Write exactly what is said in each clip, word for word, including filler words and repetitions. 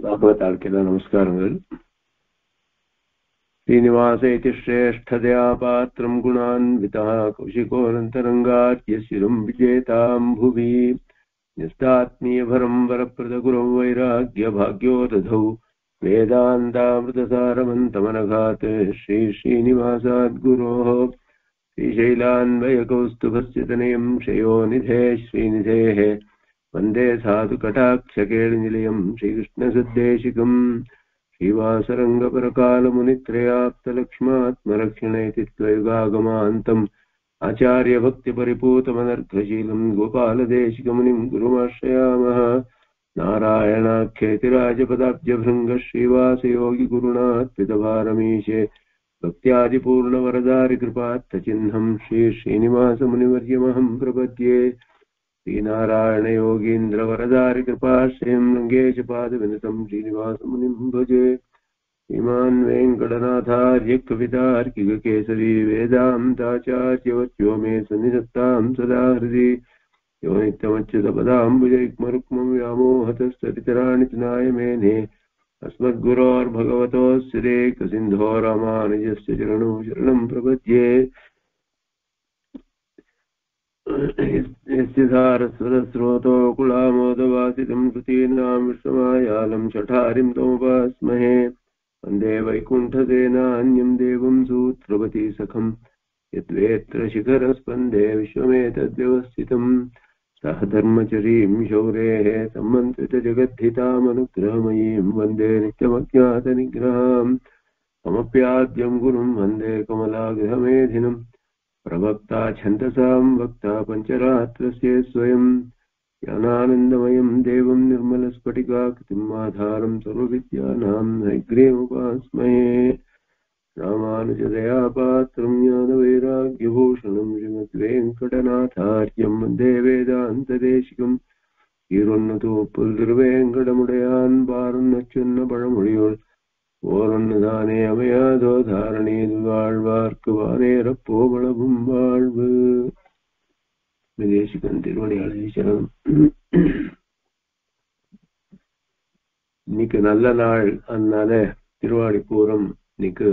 ಭಾಗವತಾರ್ಕೆಲ್ಲ ನಮಸ್ಕಾರಗಳು. ಶ್ರೀನಿವಾಸ ಇತಿ ಶ್ರೇಷ್ಠದಯಾ ಪಾತ್ರಂ ಗುಣಾನ್ವಿತಃ ಕೌಶಿಕೋನಂತರಂಗಾರ್ಯ ಶಿರಂ ವಿಜೇತಾಂ ಭುವಿ ನಿಸ್ತಾತ್ಮೀಯಭರಂ ವರಪ್ರದಗುರಂ ವೈರಾಗ್ಯ ಭಾಗ್ಯೋ ದಧೌ ವೇದಾಂತಾಮೃತಸಾರಮಂತಮನಘಾತ್ ಶ್ರೀ ಶ್ರೀನಿವಾಸಾದ್ಗುರೋಃ ಶ್ರೀಶೈಲಾನ್ವಯಕೌಸ್ತುಭಸ್ಯ ತನಯಂ ಕ್ಷಯೋನಿಧೇ ಶ್ರೀನಿಧೇಃ वंदे साधु कटाक्षकेळनिलयं श्रीकृष्णसद्देशिकं श्रीवासरंगपरकालमुनित्रयाप्तलक्ष्मात्मरक्षणे तित्वयुगागमान्तम् आचार्यभक्तिपरिपूतमनर्घशीलं गोपालदेशिकमुनिं गुरुमाश्रयामः. नारायणाख्येतिराजपदाब्जभृङ्ग श्रीवासयोगिगुरुणात्पितभारमीशे भक्त्यादिपूर्णवरदारिकृपात्तचिह्नं श्री श्रीनिवासमुनिवर्यमहं प्रपद्ये. श्रीनारायण योगीन्द्र वरदारि कृपाश्रयं रङ्गेशपादविनतं श्रीनिवासमुनिं भजे. श्रीमान् वेङ्कटनाथार्य कवितार्किककेसरी वेदान्ताचार्यवर्यो मे सन्निधत्तां सदा हृदि. यो नित्यमच्युतपदाम्बुजयुग्मरुक्मं व्यामोहतस्तरितराणि तनाय मेने अस्मद्गुरोर्भगवतोऽस्य देकसिन्धो रामानुजस्य चरणौ शरणं प्रपद्ये. यस्य सारस्वतस्रोतो कुलामोदवासितं कृतीनां विश्वमायालं शठारिं तमुपास्महे. वन्दे वैकुण्ठसेनान्यं देवं सूत्रवती सखं यद्वेत्र शिखरस्पन्दे विश्वमेतद्व्यवस्थितं. सह धर्मचरीं शौरेः सम्मन्त्रितजगद्धितामनुग्रहमयीं वन्दे नित्यमज्ञातनिग्रहां. ममप्याद्यं गुरुं वन्दे कमलागृहमेधिनम्. प्रवक्ता छन्दसां वक्ता पञ्चरात्रस्य स्वयं ज्ञानानन्दमयं देवं निर्मलस्फटिकाकृतिम् आधारं सर्वविद्यानां हयग्रीवमुपास्महे. रामानुजदयापात्रं ज्ञानवैराग्यभूषणं श्रीमद्वेङ्कटनाथार्यं वन्दे वेदान्तदेशिकं. ஈரொன்னு புல்திருவேங்கடமுடையான் பாரொன்னு சொன்ன பழமொழியோள் ஓரொன்னுதானே அமையாதோ தாரணீது வாழ்வார்க்கு வானேரப்போவளவும் வாழ்வு. தேசிகன் திருவடியாளை சரணம். இன்னைக்கு நல்ல நாள், அதனால திருவாடிப்பூரம் இன்னைக்கு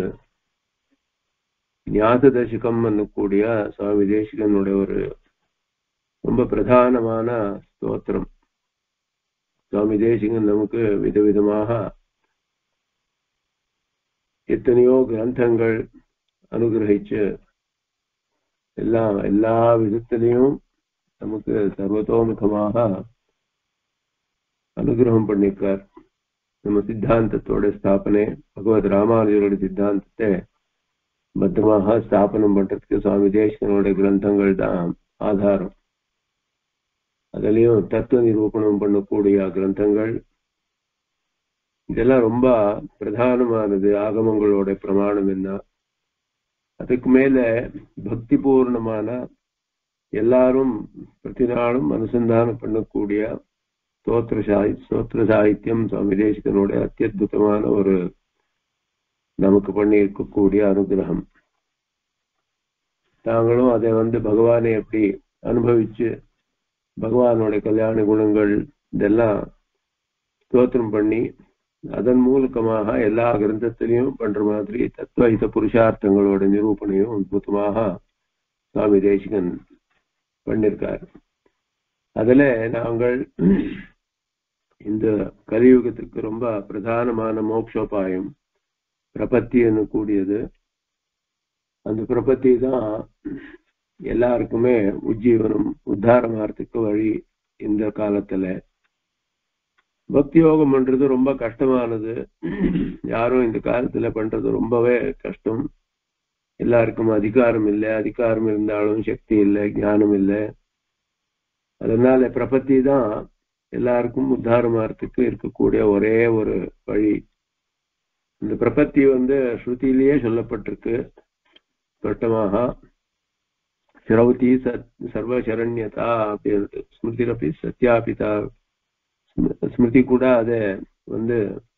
ஞாச தசகம் கூடிய சுவாமி தேசிகனுடைய ஒரு ரொம்ப பிரதானமான ஸ்தோத்திரம். சுவாமி தேசிகன் நமக்கு விதவிதமாக எத்தனையோ கிரந்தங்கள் அனுகிரகிச்சு எல்லா எல்லா விதத்திலையும் நமக்கு சர்வதோமுகமாக அனுகிரகம் பண்ணிருக்கார். நம்ம சித்தாந்தத்தோட ஸ்தாபனை, பகவத் ராமானுஜரோட சித்தாந்தத்தை பத்திரமாக ஸ்தாபனம் பண்றதுக்கு சுவாமி தேசிகனோட கிரந்தங்கள் தான் ஆதாரம். அதுலயும் தத்துவ நிரூபணம் பண்ணக்கூடிய கிரந்தங்கள் இதெல்லாம் ரொம்ப பிரதானமானது. ஆகமங்களோட பிரமாணம் என்ன, அதுக்கு மேல பக்தி பூர்ணமான எல்லாரும் பிரதி நாளும் அனுசந்தானம் பண்ணக்கூடிய ஸ்தோத்திர சாஹி ஸ்தோத்திர சாகித்யம் சுவாமி தேசிகனோட அத்தியுதமான ஒரு நமக்கு பண்ணி இருக்கக்கூடிய அனுகிரகம். தாங்களும் அதை வந்து பகவானை எப்படி அனுபவிச்சு பகவானோட கல்யாண குணங்கள் இதெல்லாம் ஸ்தோத்திரம் பண்ணி அதன் மூலமாக எல்லா கிரந்தத்திலையும் பண்ற மாதிரி தத்துவஹித புருஷார்த்தங்களோட நிரூபணையும் அற்புதமாக சுவாமி தேசிகன் பண்ணிருக்கார். அதுல நாங்கள் இந்த கலியுகத்துக்கு ரொம்ப பிரதானமான மோட்சோபாயம் பிரபத்தின்னு கூடியது. அந்த பிரபத்தி தான் எல்லாருக்குமே உஜ்ஜீவனம் உத்தாரமாறதுக்கு வழி. இந்த காலத்துல பக்தி யோகம் பண்றது ரொம்ப கஷ்டமானது. யாரும் இந்த காலத்துல பண்றது ரொம்பவே கஷ்டம். எல்லாருக்கும் அதிகாரம் இல்லை, அதிகாரம் இருந்தாலும் சக்தி இல்லை, ஞானம் இல்லை. அதனால பிரபத்தி தான் எல்லாருக்கும் உத்தாரமாறதுக்கு இருக்கக்கூடிய ஒரே ஒரு வழி. இந்த பிரபத்தி வந்து ஸ்ருதியிலேயே சொல்லப்பட்டிருக்கு ஸ்பஷ்டமாக. ஸ்ரௌதி சத் சர்வசரண்யதா அப்படின்ட்டு ஸ்மிருதிரப்பி சத்யாபிதா. ஸ்மிருதி கூட அதை வந்து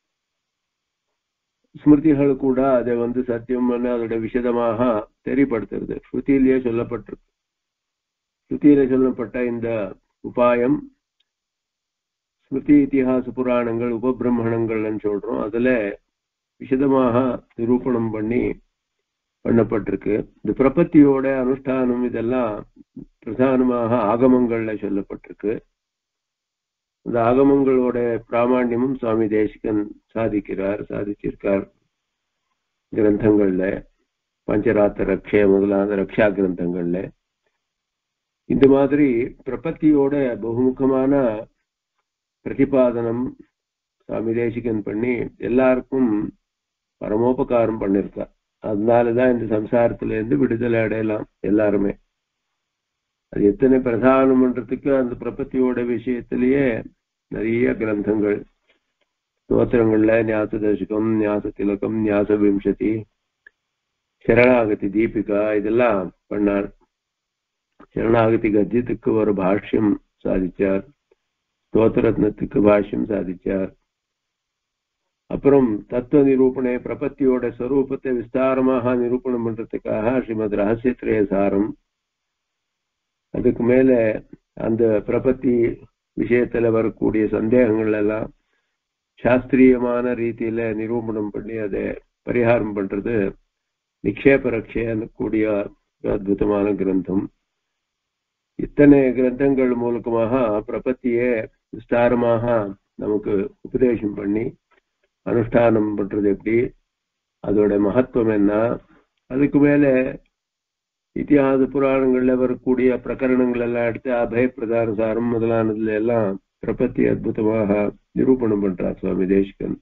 ஸ்மிருதிகள் கூட அதை வந்து சத்தியம் அதோட விசதமாக தெரியப்படுத்துறது. ஸ்ருதியிலேயே சொல்லப்பட்டிருக்கு. ஸ்ருதியில சொல்லப்பட்ட இந்த உபாயம் ஸ்மிருதி இத்திஹாச புராணங்கள் உபபிரம்மணங்கள்னு சொல்றோம். அதுல விசதமாக நிரூபணம் பண்ணி பண்ணப்பட்டிருக்கு. இந்த பிரபத்தியோட அனுஷ்டானம் இதெல்லாம் பிரதானமாக ஆகமங்கள்ல சொல்லப்பட்டிருக்கு. இந்த ஆகமங்களோட பிராமாண்யமும் சுவாமி தேசிகன் சாதிக்கிறார் சாதிச்சிருக்கார் கிரந்தங்கள்ல, பஞ்சராத்திர ரக்ஷே முதலான ரக்ஷா கிரந்தங்கள்ல. இந்த மாதிரி பிரபத்தியோட பகுமுகமான பிரதிபாதனம் சுவாமி தேசிகன் பண்ணி எல்லாருக்கும் பரமோபகாரம் பண்ணிருக்கார். அதனாலதான் இந்த சம்சாரத்துல இருந்து விடுதலை அடையலாம் எல்லாருமே. அது எத்தனை பிரதானம்ன்றதுக்கு அந்த பிரபத்தியோட விஷயத்திலேயே நிறைய கிரந்தங்கள், ஸ்தோத்திரங்கள்ல ஞாச தசகம், ஞாச திலகம், ஞாச விம்சதி, சரணாகதி தீபிகா இதெல்லாம் பண்ணார். சரணாகதி கத்தியத்துக்கு ஒரு பாஷ்யம் சாதிச்சார், ஸ்தோத்திரத்னத்துக்கு பாஷ்யம் சாதிச்சார். அப்புறம் தத்துவ நிரூபணை பிரபத்தியோட ஸ்வரூபத்தை விஸ்தாரமாக நிரூபணம் பண்றதுக்காக ஸ்ரீமத் ரகசியத்ரய சாரம், அதுக்கு மேல அந்த பிரபத்தி விஷயத்துல வரக்கூடிய சந்தேகங்கள் எல்லாம் சாஸ்திரியமான ரீதியில நிரூபணம் பண்ணி அதை பரிகாரம் பண்றது நிக்ஷேப ரக்ஷேன்னு கூடிய அற்புதமான கிரந்தம். இத்தனை கிரந்தங்கள் மூலமாக பிரபத்தியே விஸ்தாரமாக நமக்கு உபதேசம் பண்ணி அனுஷ்டானம் பண்றது எப்படி, அதோட மகத்துவம் என்ன, அதுக்கு மேல இத்திஹாச புராணங்கள்ல வரக்கூடிய பிரகரணங்கள் எல்லாம் எடுத்து அபய பிரதான சாரம் முதலானதுல எல்லாம் பிரபத்தி அற்புதமாக நிரூபணம் பண்றார் சுவாமி தேசிகன்.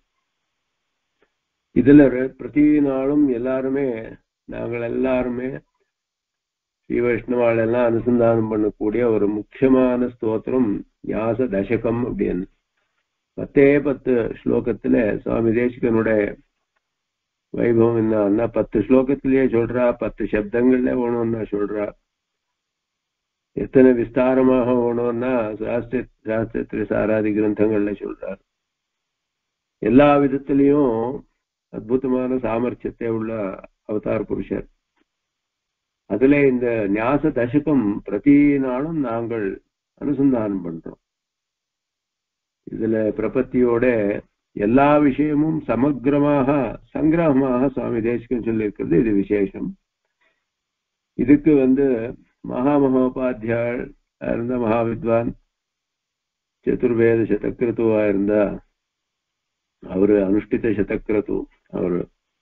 இதுல பிரதி நாளும் எல்லாருமே நாங்கள் எல்லாருமே ஸ்ரீ வைஷ்ணவாள் எல்லாம் அனுசந்தானம் பண்ணக்கூடிய ஒரு முக்கியமான ஸ்தோத்திரம் ஞாச தசகம் அப்படின்னு. பத்தே பத்து ஸ்லோகத்துல சுவாமி தேசிகனுடைய வைபவம் என்ன, பத்து ஸ்லோகத்திலேயே சொல்றா, பத்து சப்தங்கள்ல வேணும்னா சொல்றா. எத்தனை விஸ்தாரமாக வேணும்னா சாஸ்திர சாஸ்திர சாராதி கிரந்தங்கள்ல சொல்றார். எல்லா விதத்திலையும் அற்புதமான சாமர்த்தியத்தை உள்ள அவதார புருஷர். அதுல இந்த ஞாச தசகம் பிரதி நாளும் நாங்கள் அனுசந்தானம் பண்றோம். இதுல பிரபத்தியோட எல்லா விஷயமும் சமக்கிரமாக சங்கிரகமாக சுவாமி தேசிகன் சொல்லியிருக்கிறது இது விசேஷம். இதுக்கு வந்து மகா மகோபாத்தியாள் இருந்த மகாவித்வான் சதுர்வேத சதக்கிரத்துவா இருந்த அவரு அனுஷ்டித சதக்கிரத்து அவரு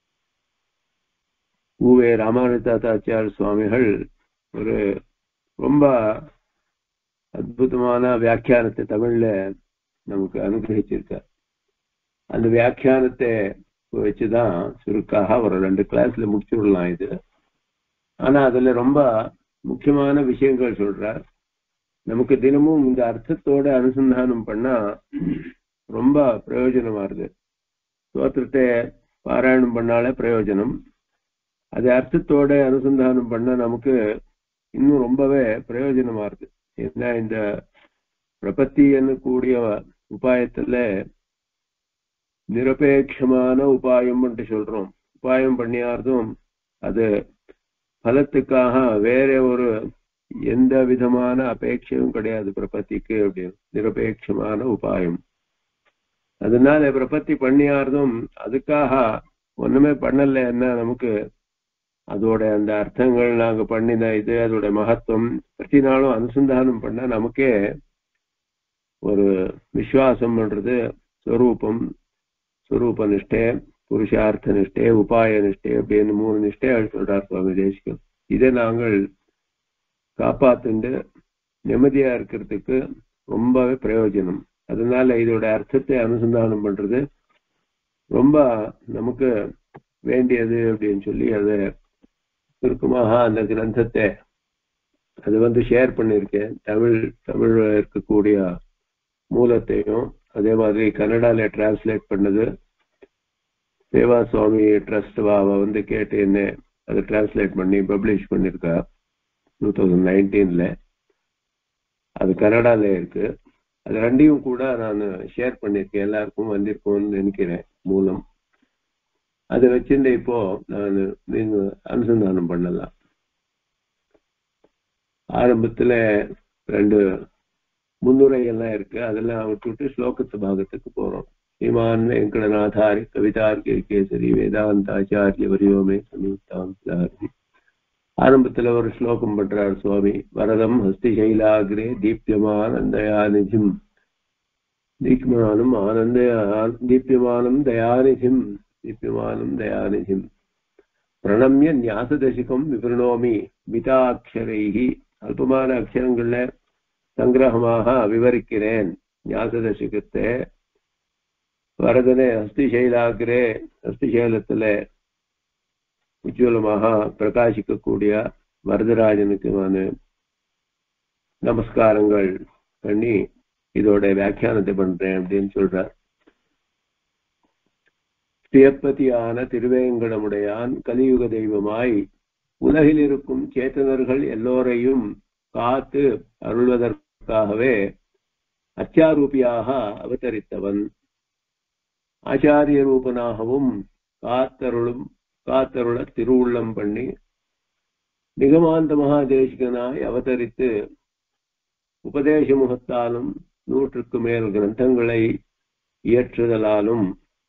ஊவே ராமானுஜாச்சாரிய சுவாமிகள் ஒரு ரொம்ப அற்புதமான வியாக்கியானத்தை தமிழ்ல நமக்கு அனுகிரகிச்சிருக்கார். அந்த வியாக்கியானத்தை வச்சுதான் சுருக்காக ஒரு ரெண்டு கிளாஸ்ல முடிச்சுடலாம் இது. ஆனா அதுல ரொம்ப முக்கியமான விஷயங்கள் சொல்றார். நமக்கு தினமும் இந்த அர்த்தத்தோட அனுசந்தானம் பண்ணா ரொம்ப பிரயோஜனமா இருக்கு. ஸ்தோத்திரத்தை பாராயணம் பண்ணாலே பிரயோஜனம், அது அர்த்தத்தோட அனுசந்தானம் பண்ண நமக்கு இன்னும் ரொம்பவே பிரயோஜனமா இருக்கு. ஏன்னா இந்த பிரபத்தின்னு கூடிய உபாயத்துல நிரபேட்சமான உபாயம் என்று சொல்றோம். உபாயம் பண்ணியார்தும் அது பலத்துக்காக வேற ஒரு எந்த விதமான அபேட்சையும் கிடையாது பிரபத்திக்கு அப்படின்னு. நிரபேட்சமான உபாயம். அதனால பிரபத்தி பண்ணியார்தும் அதுக்காக ஒண்ணுமே பண்ணலன்னா நமக்கு அதோட அந்த அர்த்தங்கள் நாங்க பண்ணின இது அதோட மகத்துவம் பிரதி நாளும் அனுசந்தானம் பண்ண நமக்கே ஒரு விசுவாசம் பண்றது ஸ்வரூபம், ஸ்வரூப நிஷ்டை, புருஷார்த்த நிஷ்டை, உபாய நிஷ்டை அப்படின்னு மூணு நிஷ்டைகள் சொல்றார் சுவாமி தேசிகன். இதை நாங்கள் காப்பாத்துண்டு நிம்மதியா இருக்கிறதுக்கு ரொம்பவே பிரயோஜனம். அதனால இதோட அர்த்தத்தை அனுசந்தானம் பண்றது ரொம்ப நமக்கு வேண்டியது அப்படின்னு சொல்லி அதை சுருக்கமாக அந்த கிரந்தத்தை அது வந்து ஷேர் பண்ணியிருக்கேன். தமிழ் தமிழ் இருக்கக்கூடிய மூலத்தையும் அதே மாதிரி கன்னடால டிரான்ஸ்லேட் பண்ணது சேவா சுவாமி ட்ரஸ்ட் வாவை வந்து கேட்டு என்ன அதை டிரான்ஸ்லேட் பண்ணி பப்ளிஷ் பண்ணிருக்கா டூ தௌசண்ட் நைன்டீன்ல. அது கன்னடால இருக்கு. அது ரெண்டையும் கூட நான் ஷேர் பண்ணிருக்கேன், எல்லாருக்கும் வந்திருக்கோம்னு நினைக்கிறேன் மூலம். அதை வச்சிருந்த இப்போ நான் நீங்க அனுசந்தானம் பண்ணலாம். ஆரம்பத்துல ரெண்டு முன்னுரை எல்லாம் இருக்கு. அதெல்லாம் விட்டுவிட்டு ஸ்லோகத்து பாகத்துக்கு போறோம். ஸ்ரீமான் வெங்கடநாதாரி கவிதார்கே கேசரி வேதாந்தாச்சாரிய வரியோமே சமீதாம். ஆரம்பத்துல ஒரு ஸ்லோகம் பண்றார் சுவாமி. வரதம் ஹஸ்திசைலாகிரே தீப்யமானம் தயாநிதிம் தீப்யமானம் ஆனந்த தீப்யமானம் தயாநிதிம் தீப்யமானம் தயாநிதிம் பிரணம்ய ஞாசதசிகம் விவரணோமி மிதாட்சரைஹி. அல்பமான அக்ஷரங்கள்ல சங்கிரகமாக விவரிக்கிறேன் ஞாசதசிகத்தை. வரதனே ஹஸ்திசைலாகிரே, ஹஸ்திசைலத்துல உஜ்வலமாக பிரகாசிக்கக்கூடிய வரதராஜனுக்கு நான் நமஸ்காரங்கள் பண்ணி இதோட வியாக்கியானத்தை பண்றேன் அப்படின்னு சொல்றார். ஸ்ரீயப்பதியான திருவேங்கடமுடையான் கலியுக தெய்வமாய் உலகில் இருக்கும் சேத்தனர்கள் எல்லோரையும் காத்து அருள்வதற்காகவே அச்சாரூபியாக அவதரித்தவன். ஆச்சாரிய ரூபனாகவும் காத்தருளும் காத்தருள திருவுள்ளம் பண்ணி நிகமாந்த மகாதேசிகனாய் அவதரித்து உபதேச முகத்தாலும் நூற்றுக்கு மேல் கிரந்தங்களை இயற்றுதலாலும்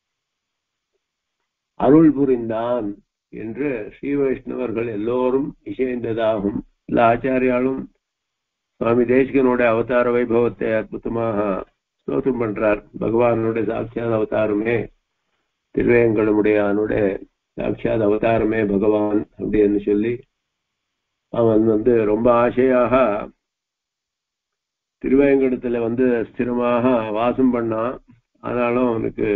அருள் புரிந்தான் என்று ஸ்ரீ வைஷ்ணவர்கள் எல்லோரும் இசைந்ததாகும். இல்ல ஆச்சாரியாலும் சுவாமி தேசிகனோட அவதார வைபவத்தை அற்புதமாக ஸ்தோத்திரம் பண்றார். பகவானுடைய சாட்சியாத் அவதாரமே திருவேங்கடமுடையானுடைய சாட்சாத் அவதாரமே பகவான் அப்படின்னு சொல்லி அவன் வந்து ரொம்ப ஆசையாக திருவேங்கடத்துல வந்து ஸ்திரமாக வாசம் பண்ணான். ஆனாலும் அவனுக்கு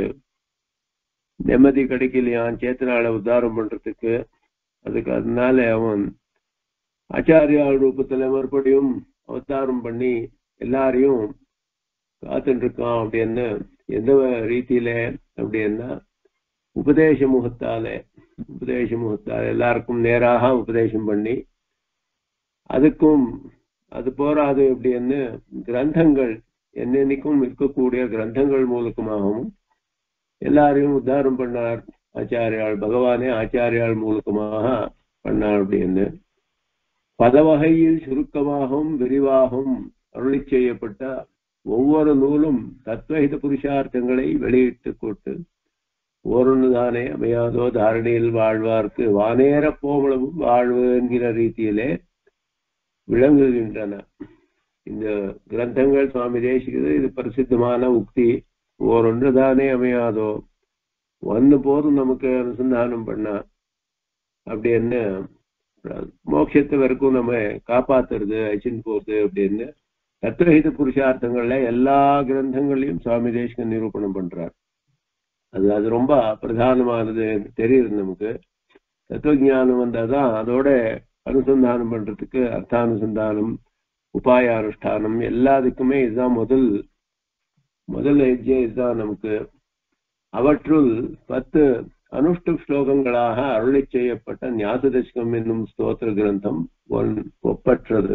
நிம்மதி கிடைக்கலையான் சேத்தனால உத்தாரம் பண்றதுக்கு. அதுக்கு அதனால அவன் ஆச்சாரியா ரூபத்துல மறுபடியும் அவதாரம் பண்ணி எல்லாரையும் காத்துட்டு இருக்கான். அப்படின்னு எந்த ரீதியில அப்படின்னா உபதேச முகத்தால உபதேச முகத்தால எல்லாருக்கும் நேராக உபதேசம் பண்ணி, அதுக்கும் அது போராது அப்படின்னு கிரந்தங்கள் என்னென்னைக்கும் இருக்கக்கூடிய கிரந்தங்கள் மூலமாகவும் எல்லாரையும் உத்தாரம் பண்ணார். ஆச்சாரியால் பகவானே ஆச்சாரியால் மூலமாக பண்ணார் அப்படின்னு பல வகையில் சுருக்கமாகவும் விரிவாகவும் அருளி செய்யப்பட்ட ஒவ்வொரு நூலும் தத்வஹித புருஷார்த்தங்களை வெளியிட்டு கொண்டு ஓரொன்னுதானே அமையாதோ தாரணியில் வாழ்வார்க்கு வானேற போமளவும் வாழ்வு என்கிற ரீதியிலே விளங்குகின்றன. இந்த கிரந்தங்கள் சுவாமி தேசிகது இது பிரசித்தமான உக்தி. ஓரொன்று தானே அமையாதோ, ஒன்னு போதும் நமக்கு அனுசந்தானம் பண்ணா அப்படின்னு மோட்சத்தை வரைக்கும் நம்ம காப்பாத்துறது அச்சின் போறது அப்படின்னு தத்துவஹித புருஷார்த்தங்கள்ல எல்லா கிரந்தங்களையும் சுவாமி தேசிகன் நிரூபணம் பண்றார். அது அது ரொம்ப பிரதானமானது தெரியுது நமக்கு. தத்துவஞானம் வந்தாதான் அதோட அனுசந்தானம் பண்றதுக்கு அர்த்தானுசந்தானம் உபாய அனுஷ்டானம் எல்லாத்துக்குமே இதுதான் முதல் முதல் ஹெஜ்ஜே இதுதான் நமக்கு. அவற்றுள் பத்து அனுஷ்டு ஸ்லோகங்களாக அருளி செய்யப்பட்ட ஞாசதசிகம் என்னும் ஸ்தோத்திர கிரந்தம் ஒன் ஒப்பற்றது.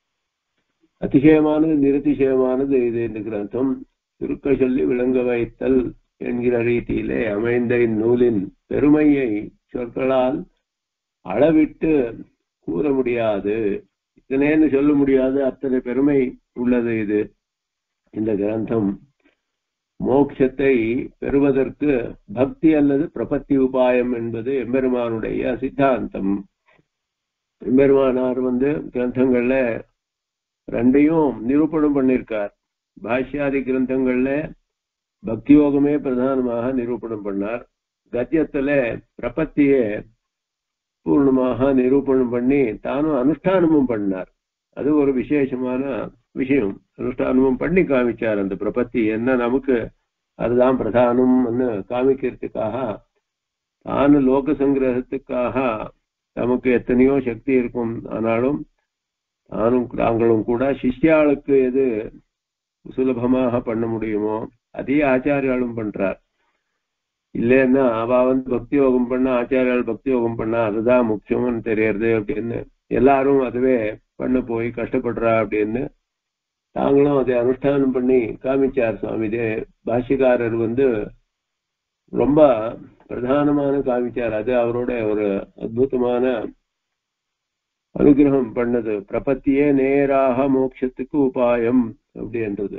அதிசயமானது நிரதிசயமானது இது. இந்த கிரந்தம் சுருக்க சொல்லி விளங்க வைத்தல் என்கிற ரீதியிலே அமைந்த இந்நூலின் பெருமையை சொற்களால் அளவிட்டு கூற முடியாது. இத்தனைன்னு சொல்ல முடியாது, அத்தனை பெருமை உள்ளது இது. இந்த கிரந்தம் மோட்சத்தை பெறுவதற்கு பக்தி அல்லது பிரபத்தி உபாயம் என்பது எம்பெருமானுடைய சித்தாந்தம். எம்பெருமானார் வந்து கிரந்தங்கள்ல ரெண்டையும் நிரூபணம் பண்ணியிருக்கார். பாஷ்யாதி கிரந்தங்கள்ல பக்தி யோகமே பிரதானமாக நிரூபணம் பண்ணார். கத்தியத்துல பிரபத்தியே பூர்ணமாக நிரூபணம் பண்ணி தானும் அனுஷ்டானமும் பண்ணார். அது ஒரு விசேஷமான விஷயம். அனுஷ்டானமும் பண்ணி காமிச்சார். அந்த பிரபத்தி என்ன நமக்கு அதுதான் பிரதானம்னு காமிக்கிறதுக்காக, தானு லோக சங்கிரகத்துக்காக நமக்கு எத்தனையோ சக்தி இருக்கும். ஆனாலும் தானும் நாங்களும் கூட சிஷ்யாளுக்கு எது சுலபமாக பண்ண முடியுமோ அதே ஆச்சாரியாலும் பண்றார். இல்லைன்னா அவ வந்து பக்தி யோகம் பண்ண ஆச்சாரியால் பக்தி யோகம் பண்ணா அதுதான் முக்கியம்னு தெரியறது அப்படின்னு எல்லாரும் அதுவே பண்ண போய் கஷ்டப்படுறா அப்படின்னு தாங்களும் அதை அனுஷ்டானம் பண்ணி காமிச்சார் சுவாமி. பாஷ்யக்காரர் வந்து ரொம்ப பிரதானமான காமிச்சார். அது அவரோட ஒரு அற்புதமான அனுகிரகம் பண்ணது. பிரபத்தியே நேராக மோட்சத்துக்கு உபாயம் அப்படின்றது.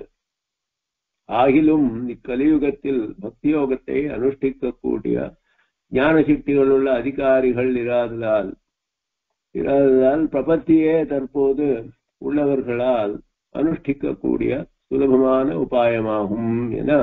ஆகிலும் இக்கலியுகத்தில் பக்தி யோகத்தை அனுஷ்டிக்கக்கூடிய ஞான சக்திகள் உள்ள அதிகாரிகள் இராததால் இராததால் பிரபத்தியே தற்போது உள்ளவர்களால் அனுஷ்டிக்கக்கூடிய சுலபமான உபாயமாகும் என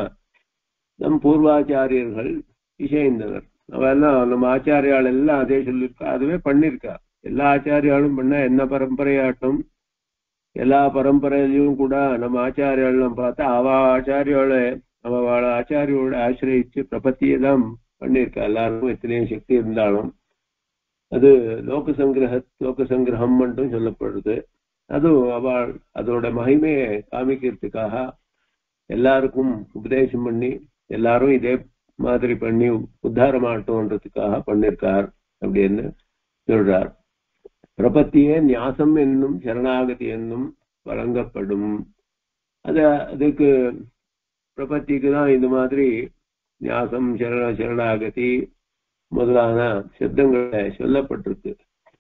நம் பூர்வாச்சாரியர்கள் இசைந்தனர். அவெல்லாம் நம்ம ஆச்சாரியால் எல்லாம் அதே சொல்லியிருக்கா, அதுவே பண்ணிருக்கா. எல்லா ஆச்சாரியாலும் பண்ண என்ன பரம்பரையாட்டும் எல்லா பரம்பரையிலையும் கூட நம்ம ஆச்சாரியாலும் பார்த்தா அவ ஆச்சாரியோட அவள ஆச்சாரியோட ஆசிரியிச்சு பிரபத்தியை தான் பண்ணியிருக்கா. எல்லாருக்கும் எத்தனையும் சக்தி இருந்தாலும் அது லோக சங்கிரக லோக சங்கிரகம் மட்டும் சொல்லப்படுது. அதுவும் அவள் அதோட மகிமையை காமிக்கிறதுக்காக எல்லாருக்கும் உபதேசம் பண்ணி எல்லாரும் இதே மாதிரி பண்ணி உத்தாரமாட்டோன்றதுக்காக பண்ணிருக்கார் அப்படின்னு சொல்றார். பிரபத்தியே ஞாசம் என்னும் சரணாகதி என்னும் வழங்கப்படும். அத அதுக்கு பிரபத்திக்கு தான் இந்த மாதிரி ஞாசம் சரண சரணாகதி முதலான சப்தங்களை சொல்லப்பட்டிருக்கு.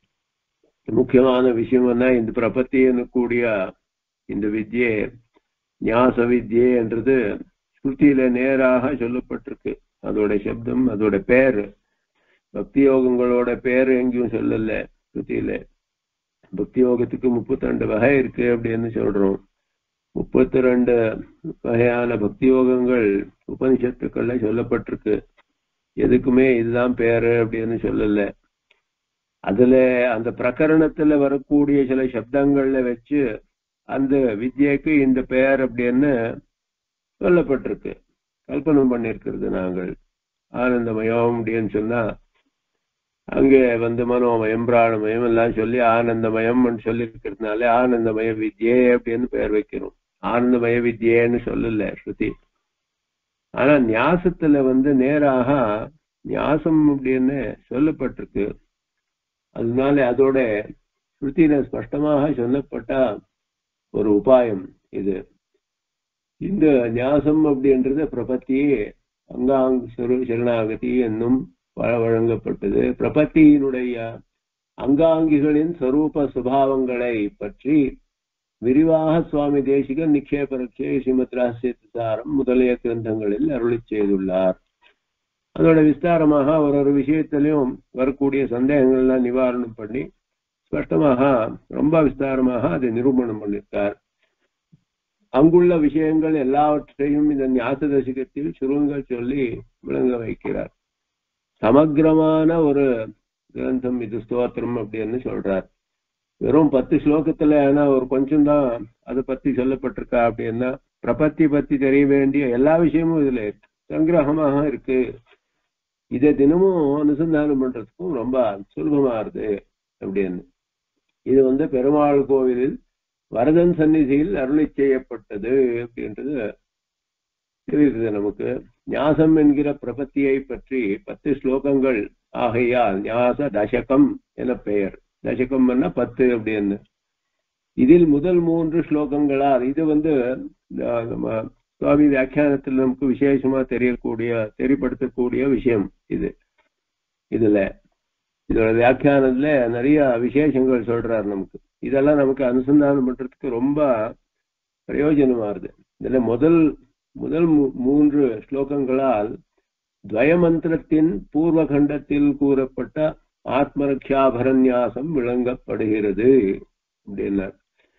முக்கியமான விஷயம் என்ன, இந்த பிரபத்தின்னு கூடிய இந்த வித்யே ஞாச வித்யே என்றது ஸ்ருதியில நேராக சொல்லப்பட்டிருக்கு. அதோட சப்தம் அதோட பேரு பக்தி யோகங்களோட பேரு எங்கேயும் சொல்லல ஸ்ருதியில. பக்தி யோகத்துக்கு முப்பத்தி ரெண்டு வகை இருக்கு அப்படின்னு சொல்றோம். முப்பத்தி ரெண்டு வகையான பக்தி யோகங்கள் உபனிஷத்துக்கள்ல சொல்லப்பட்டிருக்கு. எதுக்குமே இதுதான் பேரு அப்படின்னு சொல்லல. அதுல அந்த பிரகரணத்துல வரக்கூடிய சில சப்தங்கள்ல வச்சு அந்த வித்யக்கு இந்த பெயர் அப்படின்னு சொல்லப்பட்டிருக்கு, கல்பனை பண்ணிருக்கிறது. நாங்கள் ஆனந்தமயம் அப்படின்னு சொன்னா அங்கே வந்து மனோமயம் பிராணமயம் எல்லாம் சொல்லி ஆனந்தமயம் சொல்லி இருக்கிறதுனால ஆனந்தமய வித்யே அப்படின்னு பெயர் வைக்கிறோம். ஆனந்தமய வித்யேன்னு சொல்லல ஸ்ருதி. ஆனா ஞாசத்துல வந்து நேராக ஞாசம் அப்படின்னு சொல்லப்பட்டிருக்கு. அதனால அதோட ஸ்ருதியில ஸ்பஷ்டமாக சொல்லப்பட்ட ஒரு உபாயம் இது. இந்த ஞாசம் அப்படின்றது பிரபத்தியே அங்காங் சரணாகதி என்னும் வழங்கப்பட்டது. பிரபத்தியினுடைய அங்காங்கிகளின் ஸ்வரூப சுபாவங்களை பற்றி விரிவாக சுவாமி தேசிகன் நிக்ஷேபரட்சே ஸ்ரீமத் ரகசியசாரம் முதலிய கிரந்தங்களில் அருளி செய்துள்ளார். அதோட விஸ்தாரமாக ஒரு ஒரு விஷயத்திலையும் வரக்கூடிய சந்தேகங்கள்லாம் நிவாரணம் பண்ணி ஸ்பஷ்டமாக ரொம்ப விஸ்தாரமாக அதை நிரூபணம் பண்ணியிருக்கார். அங்குள்ள விஷயங்கள் எல்லாவற்றையும் இந்த ஞாச தசிகத்தில் சுருங்கள் சொல்லி விளங்க வைக்கிறார். சமக்கிரமான ஒரு கிரந்தம் இது, ஸ்தோத்திரம் அப்படின்னு சொல்றார். வெறும் பத்து ஸ்லோகத்துல ஏன்னா ஒரு கொஞ்சம் தான் அதை பத்தி சொல்லப்பட்டிருக்கா அப்படின்னா பிரபத்தி பத்தி தெரிய வேண்டிய எல்லா விஷயமும் இதுல சங்கிரகமாக இருக்கு. இதை தினமும் அனுசந்தானம் பண்றதுக்கும் ரொம்ப சுலபமா இருக்கு அப்படின்னு. இது வந்து பெருமாள் கோவிலில் வரதன் சந்நிதியில் அருளி செய்யப்பட்டது அப்படின்றது தெரியுது நமக்கு. ஞாசம் என்கிற பிரபத்தியை பற்றி பத்து ஸ்லோகங்கள் ஆகையால் ஞாச தசகம் என பெயர். தசகம் பத்து அப்படின்னு. இதில் முதல் மூன்று ஸ்லோகங்களால் இது வந்து நம்ம சுவாமி வியாக்கியானத்தில் நமக்கு விசேஷமா தெரியக்கூடிய தெரியப்படுத்தக்கூடிய விஷயம் இது. இதுல இதோட வியாக்கியானத்துல நிறைய விசேஷங்கள் சொல்றாரு நமக்கு. இதெல்லாம் நமக்கு அனுசந்தானம் பண்றதுக்கு ரொம்ப பிரயோஜனமா இருக்கு. இதுல முதல் முதல் மூன்று ஸ்லோகங்களால் துவயமந்திரத்தின் பூர்வகண்டத்தில் கூறப்பட்ட ஆத்மரக்ஷாபரநியாசம் விளங்கப்படுகிறது அப்படின்னார்.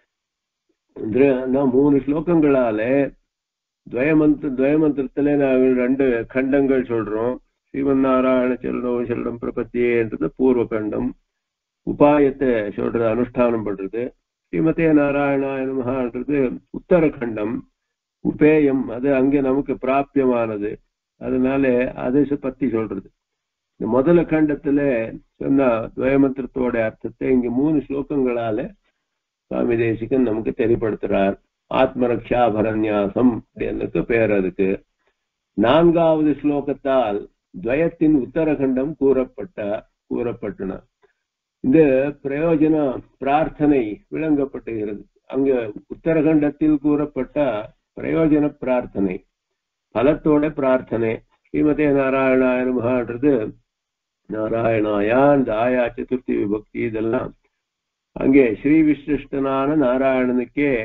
மூணு ஸ்லோகங்களால துவயமந்திர துவயமந்திரத்துல நாங்கள் ரெண்டு கண்டங்கள் சொல்றோம். ஸ்ரீமன் நாராயண செல்லம் செல்லம் பிரபத்தியேன்றது பூர்வ கண்டம், உபாயத்தை சொல்றது அனுஷ்டானம் பண்றது. ஸ்ரீமதே நாராயணாய நமஹன்றது உத்தரகண்டம், உபேயம் அது அங்கே நமக்கு பிராபியமானது. அதனால அதை பத்தி சொல்றது. இந்த முதல கண்டத்துல சொன்ன துவயமந்திரத்தோட அர்த்தத்தை இங்க மூணு ஸ்லோகங்களால சுவாமி தேசிகன் நமக்கு தெரியப்படுத்துறார். ஆத்மரக்ஷாபரநியாசம் எனக்கு பேர். அதுக்கு நான்காவது ஸ்லோகத்தால் துவயத்தின் உத்தரகண்டம் கூறப்பட்ட கூறப்பட்டன. இந்த பிரயோஜன பிரார்த்தனை விளங்கப்பட்டுகிறது. அங்க உத்தரகண்டத்தில் கூறப்பட்ட பிரயோஜன பிரார்த்தனை, பலத்தோட பிரார்த்தனை. ஸ்ரீமதே நாராயணாய நமஹன்றது நாராயணாயா இந்த ஆயா சதுர்த்தி விபக்தி இதெல்லாம் அங்கே ஸ்ரீ விசிஷ்டனான நாராயணனுக்கே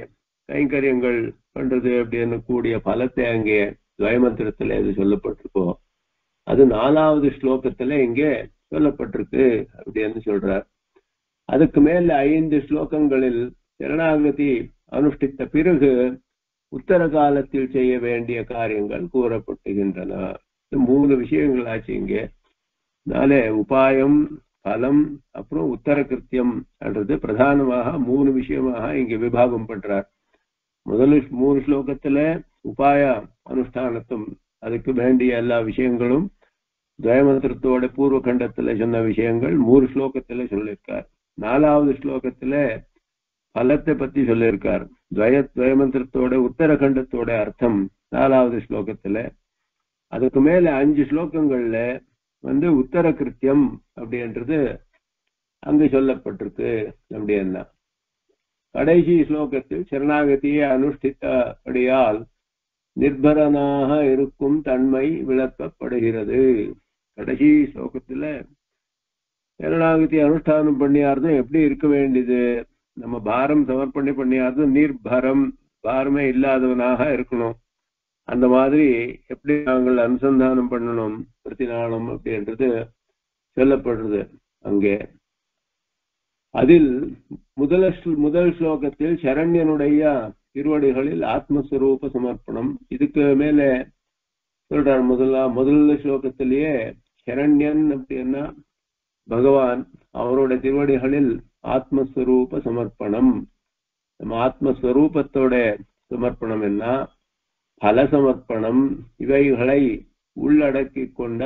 கைங்கரியங்கள் பண்றது அப்படின்னு கூடிய பலத்தை அங்கே துவயமந்திரத்துல இது சொல்லப்பட்டிருக்கோ அது நாலாவது ஸ்லோகத்துல இங்கே சொல்லப்பட்டிருக்கு அப்படின்னு சொல்றார். அதுக்கு மேல ஐந்து ஸ்லோகங்களில் சரணாகதி அனுஷ்டித்த பிறகு உத்தர காலத்தில் செய்ய வேண்டிய காரியங்கள் கூறப்பட்டுகின்றன. மூணு விஷயங்கள் ஆச்சு இங்கே. நாளே உபாயம், பலம், அப்புறம் உத்தர கிருத்தியம் என்றது பிரதானமாக மூணு விஷயமாக இங்க விபாகம் பண்றார். முதல் மூணு ஸ்லோகத்துல உபாய அனுஷ்டானத்தும் அதுக்கு வேண்டிய எல்லா விஷயங்களும் துவயமந்திரத்தோட பூர்வ கண்டத்துல சொன்ன விஷயங்கள் மூணு ஸ்லோகத்துல சொல்லியிருக்கார். நாலாவது ஸ்லோகத்துல பலத்தை பத்தி சொல்லியிருக்கார். துவய துவயமந்திரத்தோட உத்தரகண்டத்தோட அர்த்தம் நாலாவது ஸ்லோகத்துல. அதுக்கு மேல அஞ்சு ஸ்லோகங்கள்ல வந்து உத்தர கிருத்தியம் அப்படின்றது அங்கு சொல்லப்பட்டிருக்கு அப்படின்னா. கடைசி ஸ்லோகத்தில் சரணாகதியை அனுஷ்டித்தபடியால் நிர்பரனாக இருக்கும் தன்மை விளக்கப்படுகிறது. கடைசி ஸ்லோகத்துல சரணாகதி அனுஷ்டானம் பண்ணியார்தும் எப்படி இருக்க வேண்டியது, நம்ம பாரம் சமர்ப்பணி பண்ணியார்தும் நிர்பரம் பாரமே இல்லாதவனாக இருக்கணும். அந்த மாதிரி எப்படி நாங்கள் அனுசந்தானம் பண்ணணும் பிரதி நாளும் அப்படின்றது சொல்லப்படுறது அங்கே. அதில் முதல் முதல் ஸ்லோகத்தில் சரண்யனுடைய திருவடிகளில் ஆத்மஸ்வரூப சமர்ப்பணம். இதுக்கு மேல சொல்றார் முதலா முதல் ஸ்லோகத்திலேயே சரண்யன் அப்படின்னா பகவான், அவரோட திருவடிகளில் ஆத்மஸ்வரூப சமர்ப்பணம். நம்ம ஆத்மஸ்வரூபத்தோட சமர்ப்பணம் என்ன, பல சமர்ப்பணம், இவைகளை உள்ளடக்கி கொண்ட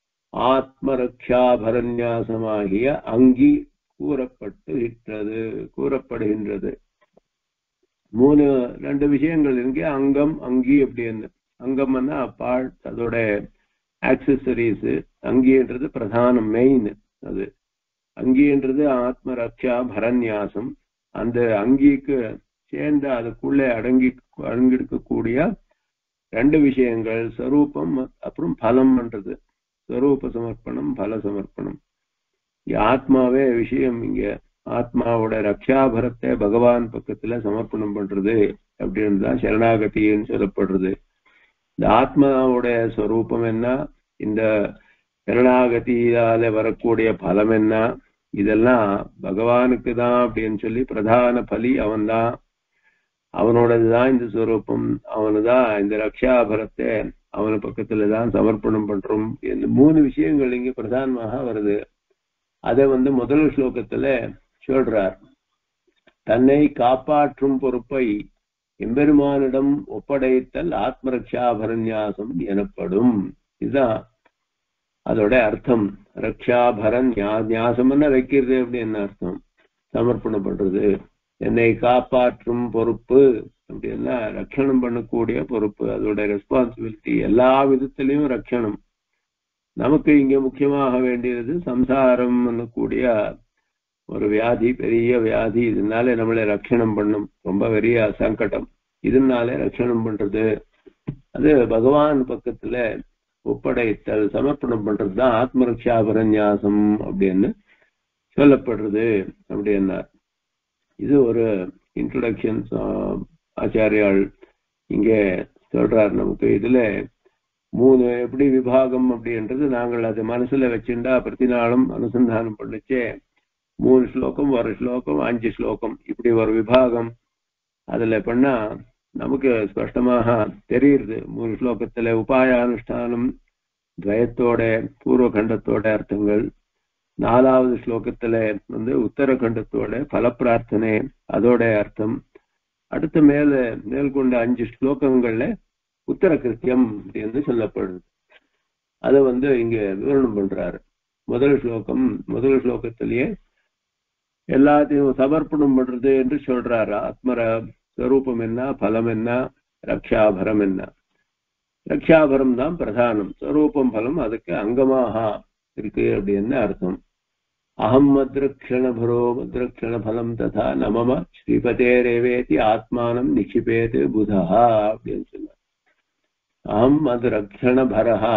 ஆத்மரக்ஷாபரநியாசமாகிய அங்கி கூறப்பட்டுகின்றது கூறப்படுகின்றது. மூணு ரெண்டு விஷயங்கள் இருக்கு. அங்கம், அங்கி அப்படின்னு. அங்கம்னா பார்ட், அதோட ஆக்சசரிஸ். அங்கின்றது பிரதானம், மெயின். அது அங்கின்றது ஆத்ம ரக்ஷா பரநியாசம். அந்த அங்கிக்கு சேர்ந்து அதுக்குள்ளே அடங்கி அடங்கிருக்கக்கூடிய ரெண்டு விஷயங்கள் ஸ்வரூபம் அப்புறம் பலம்ன்றது. ஸ்வரூப சமர்ப்பணம், பல சமர்ப்பணம். ஆத்மாவே விஷயம். இங்க ஆத்மாவோட ரக்ஷாபரத்தை பகவான் பக்கத்துல சமர்ப்பணம் பண்றது அப்படின்னு தான் சரணாகதின்னு சொல்லப்படுறது. இந்த ஆத்மாவோட ஸ்வரூபம் என்ன, இந்த சரணாகதியால வரக்கூடிய பலம் என்ன, இதெல்லாம் பகவானுக்கு தான் அப்படின்னு சொல்லி பிரதான பலி அவன்தான். அவனோடதுதான் இந்த ஸ்வரூபம், அவனுதான் இந்த ரக்ஷாபரத்தை அவன பக்கத்துலதான் சமர்ப்பணம் பண்றோம். இந்த மூணு விஷயங்கள் இங்க பிரதானமாக வருது. அதை வந்து முதல் ஸ்லோகத்துல சொல்றார். தன்னை காப்பாற்றும் பொறுப்பை எம்பெருமானிடம் ஒப்படைத்தல் ஆத்மரக்ஷாபரநியாசம் எனப்படும். இதுதான் அதோட அர்த்தம். ரக்ஷாபரன் நியாசம்னா வைக்கிறது அப்படின்னு அர்த்தம். சமர்ப்பணம் பண்றது. என்னை காப்பாற்றும் பொறுப்பு அப்படின்னா ரட்சணம் பண்ணக்கூடிய பொறுப்பு, அதோட ரெஸ்பான்சிபிலிட்டி. எல்லா விதத்திலையும் ரட்சணம். நமக்கு இங்க முக்கியமாக வேண்டியது சம்சாரம் கூடிய ஒரு வியாதி, பெரிய வியாதி. இதனால நம்மளை ரட்சணம் பண்ணும், ரொம்ப பெரிய சங்கடம். இதனால ரட்சணம் பண்றது, அது பகவான் பக்கத்துல ஒப்படைத்தல் சமர்ப்பணம் பண்றதுதான் ஆத்மரக்ஷாபரநியாசம் அப்படின்னு சொல்லப்படுறது அப்படின்னார். இது ஒரு இன்ட்ரோடக்ஷன் ஆச்சாரியால் இங்க சொல்றார் நமக்கு. இதுல மூணு எப்படி விபாகம் அப்படின்றது நாங்கள் அது மனசுல வச்சுட்டா பிரதி நாளும் அனுசந்தானம் பண்ணிச்சே. மூணு ஸ்லோகம், ஒரு ஸ்லோகம், அஞ்சு ஸ்லோகம், இப்படி ஒரு விபாகம் அதுல பண்ணா நமக்கு ஸ்பஷ்டமாக தெரியுது. மூணு ஸ்லோகத்துல உபாய அனுஷ்டானம் துவயத்தோட பூர்வ கண்டத்தோட அர்த்தங்கள். நாலாவது ஸ்லோகத்துல வந்து உத்தரகண்டத்தோட பல பிரார்த்தனை அதோட அர்த்தம். அடுத்த மேல மேற்கொண்ட அஞ்சு ஸ்லோகங்கள்ல உத்தர கிருத்தியம் என்று சொல்லப்படுது. அதை வந்து இங்க விவரணம் பண்றாரு. முதல் ஸ்லோகம் முதல் ஸ்லோகத்திலேயே எல்லாத்தையும் சமர்ப்பணம் பண்றது என்று சொல்றாரு. ஆத்மர ஸ்வரூபம் என்ன, பலம் என்ன, ரக்ஷாபரம் என்ன. ரக்ஷாபரம் தான் பிரதானம், ஸ்வரூபம் பலம் அதுக்கு அங்கமாக இருக்கு அப்படின்னு அர்த்தம். அகம் மத்ரக்ஷணபரோ மத்ரக்ஷண பலம் ததா நமம ஸ்ரீபதேரேவேதி ஆத்மானம் நிக்ஷிபேத் புதா அப்படின்னு சொன்னார். அகம் மத் ரக்ஷண பரஹா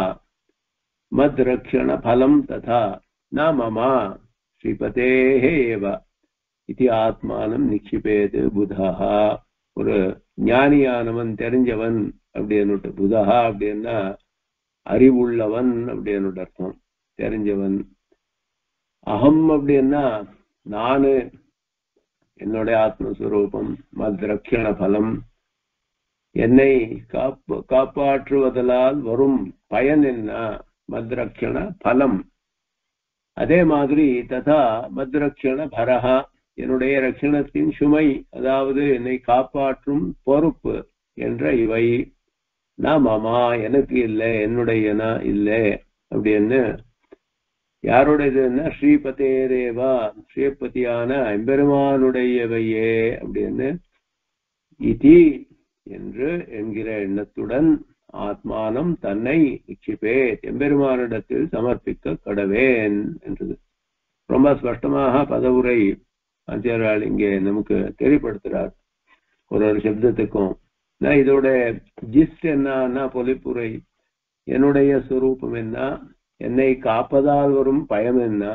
மத் ரக்ஷண பலம் ததா ந மம ஸ்ரீபதேஹ ஏவ இதி ஆத்மானம் நிக்ஷிபேத் புதா. ஒரு ஞானியானவன், தெரிஞ்சவன் அப்படின்னு. புதஹா அப்படின்னா அறிவுள்ளவன் அப்படின்னு அர்த்தம், தெரிஞ்சவன். அகம் அப்படின்னா நானு, என்னுடைய ஆத்மஸ்வரூபம். மத்ரக்ஷண பலம், என்னை காப்பு காப்பாற்றுவதலால் வரும் பயன் என்ன? மத்ரக்ஷண பலம். அதே மாதிரி ததா மத்ரக்ஷண பரஹா, என்னுடைய ரட்சணத்தின் சுமை, அதாவது என்னை காப்பாற்றும் பொறுப்பு என்ற இவை. நான் மாமா, எனக்கு இல்லை, என்னுடைய இல்லை அப்படின்னு. யாருடையதுன்னா ஸ்ரீபதேரேவா, ஸ்ரீபதியான எம்பெருமானுடையவையே அப்படின்னு. இதி என்று என்கிற எண்ணத்துடன் ஆத்மானம் தன்னை நிக்ஷிப்பே, எம்பெருமானிடத்தில் சமர்ப்பிக்க கடவேன் என்றது. ரொம்ப ஸ்பஷ்டமாக பதவுரை ஆச்சாரியால் இங்கே நமக்கு தெளிவுபடுத்துறார் ஒரு ஒரு சப்தத்துக்கும். இதோட ஜிஸ்ட் என்னன்னா பொலிப்புரை, என்னுடைய ஸ்வரூபம் என்ன, என்னை காப்பதால் வரும் பயம் என்ன,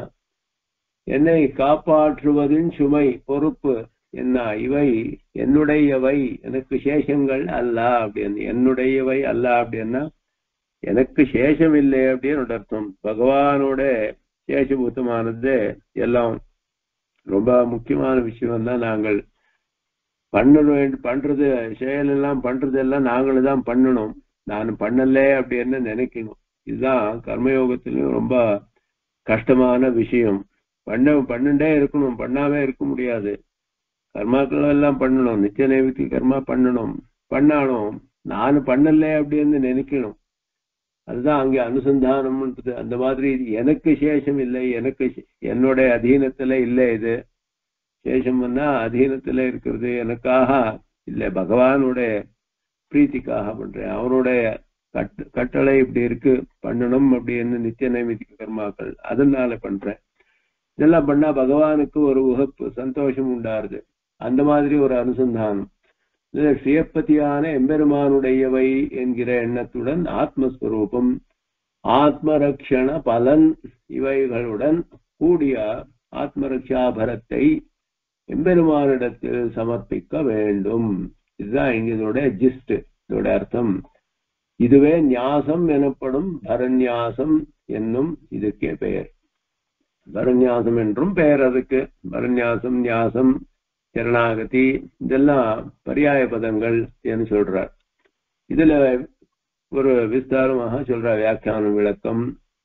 என்னை காப்பாற்றுவதின் சுமை பொறுப்பு என்ன, இவை என்னுடையவை, எனக்கு சேஷங்கள் அல்ல அப்படின்னு. என்னுடையவை அல்ல அப்படின்னா எனக்கு சேஷம் இல்லை அப்படின்னு அர்த்தம். பகவானோட சேஷபூத்தமானது எல்லாம் ரொம்ப முக்கியமான விஷயம் தான். நாங்கள் பண்ண பண்றது செயல் எல்லாம் பண்றது எல்லாம் நாங்களும் தான் பண்ணணும், நான் பண்ணல அப்படின்னு நினைக்கணும். இதுதான் கர்மயோகத்திலும் ரொம்ப கஷ்டமான விஷயம். பண்ண பண்ணிட்டே இருக்கணும், பண்ணாம இருக்க முடியாது. கர்மாக்கள் எல்லாம் பண்ணணும், நித்திய நைவேத்திய கர்மா பண்ணணும். பண்ணாலும் நான் பண்ணல அப்படின்னு நினைக்கணும். அதுதான் அங்கே அனுசந்தானம்ன்றது. அந்த மாதிரி எனக்கு சேஷம் இல்லை, எனக்கு என்னுடைய அதீனத்துல இல்லை. இது சேஷம்னா அதீனத்துல இருக்கிறது எனக்காக இல்லை, பகவானுடைய பிரீத்திக்காக பண்றேன். அவனுடைய கட் கட்டளை இப்படி இருக்கு, பண்ணணும் அப்படின்னு நித்திய நைமித்திக கர்மாக்கள், அதனால பண்றேன். இதெல்லாம் பண்ணா பகவானுக்கு ஒரு உகப்பு, சந்தோஷம் உண்டாருது. அந்த மாதிரி ஒரு அனுசந்தானம். சுயப்பதியான எம்பெருமானுடையவை என்கிற எண்ணத்துடன் ஆத்மஸ்வரூபம், ஆத்மரக்ஷண பலன் இவைகளுடன் கூடிய ஆத்மரக்ஷாபரத்தை எம்பெருமானிடத்தில் சமர்ப்பிக்க வேண்டும். இதுதான் இங்க இதோட ஜிஸ்ட், இதோட அர்த்தம். இதுவே ஞாசம் எனப்படும் பரநியாசம் என்னும் இதுக்கே பெயர். பரநியாசம் என்றும் பெயர் அதுக்கு. பரநியாசம், ஞாசம், சரணாகதி இதெல்லாம் பரியாய பதங்கள் என்று சொல்றார். இதுல ஒரு விஸ்தாரமாக சொல்ற வியாக்கியான விளக்கம்.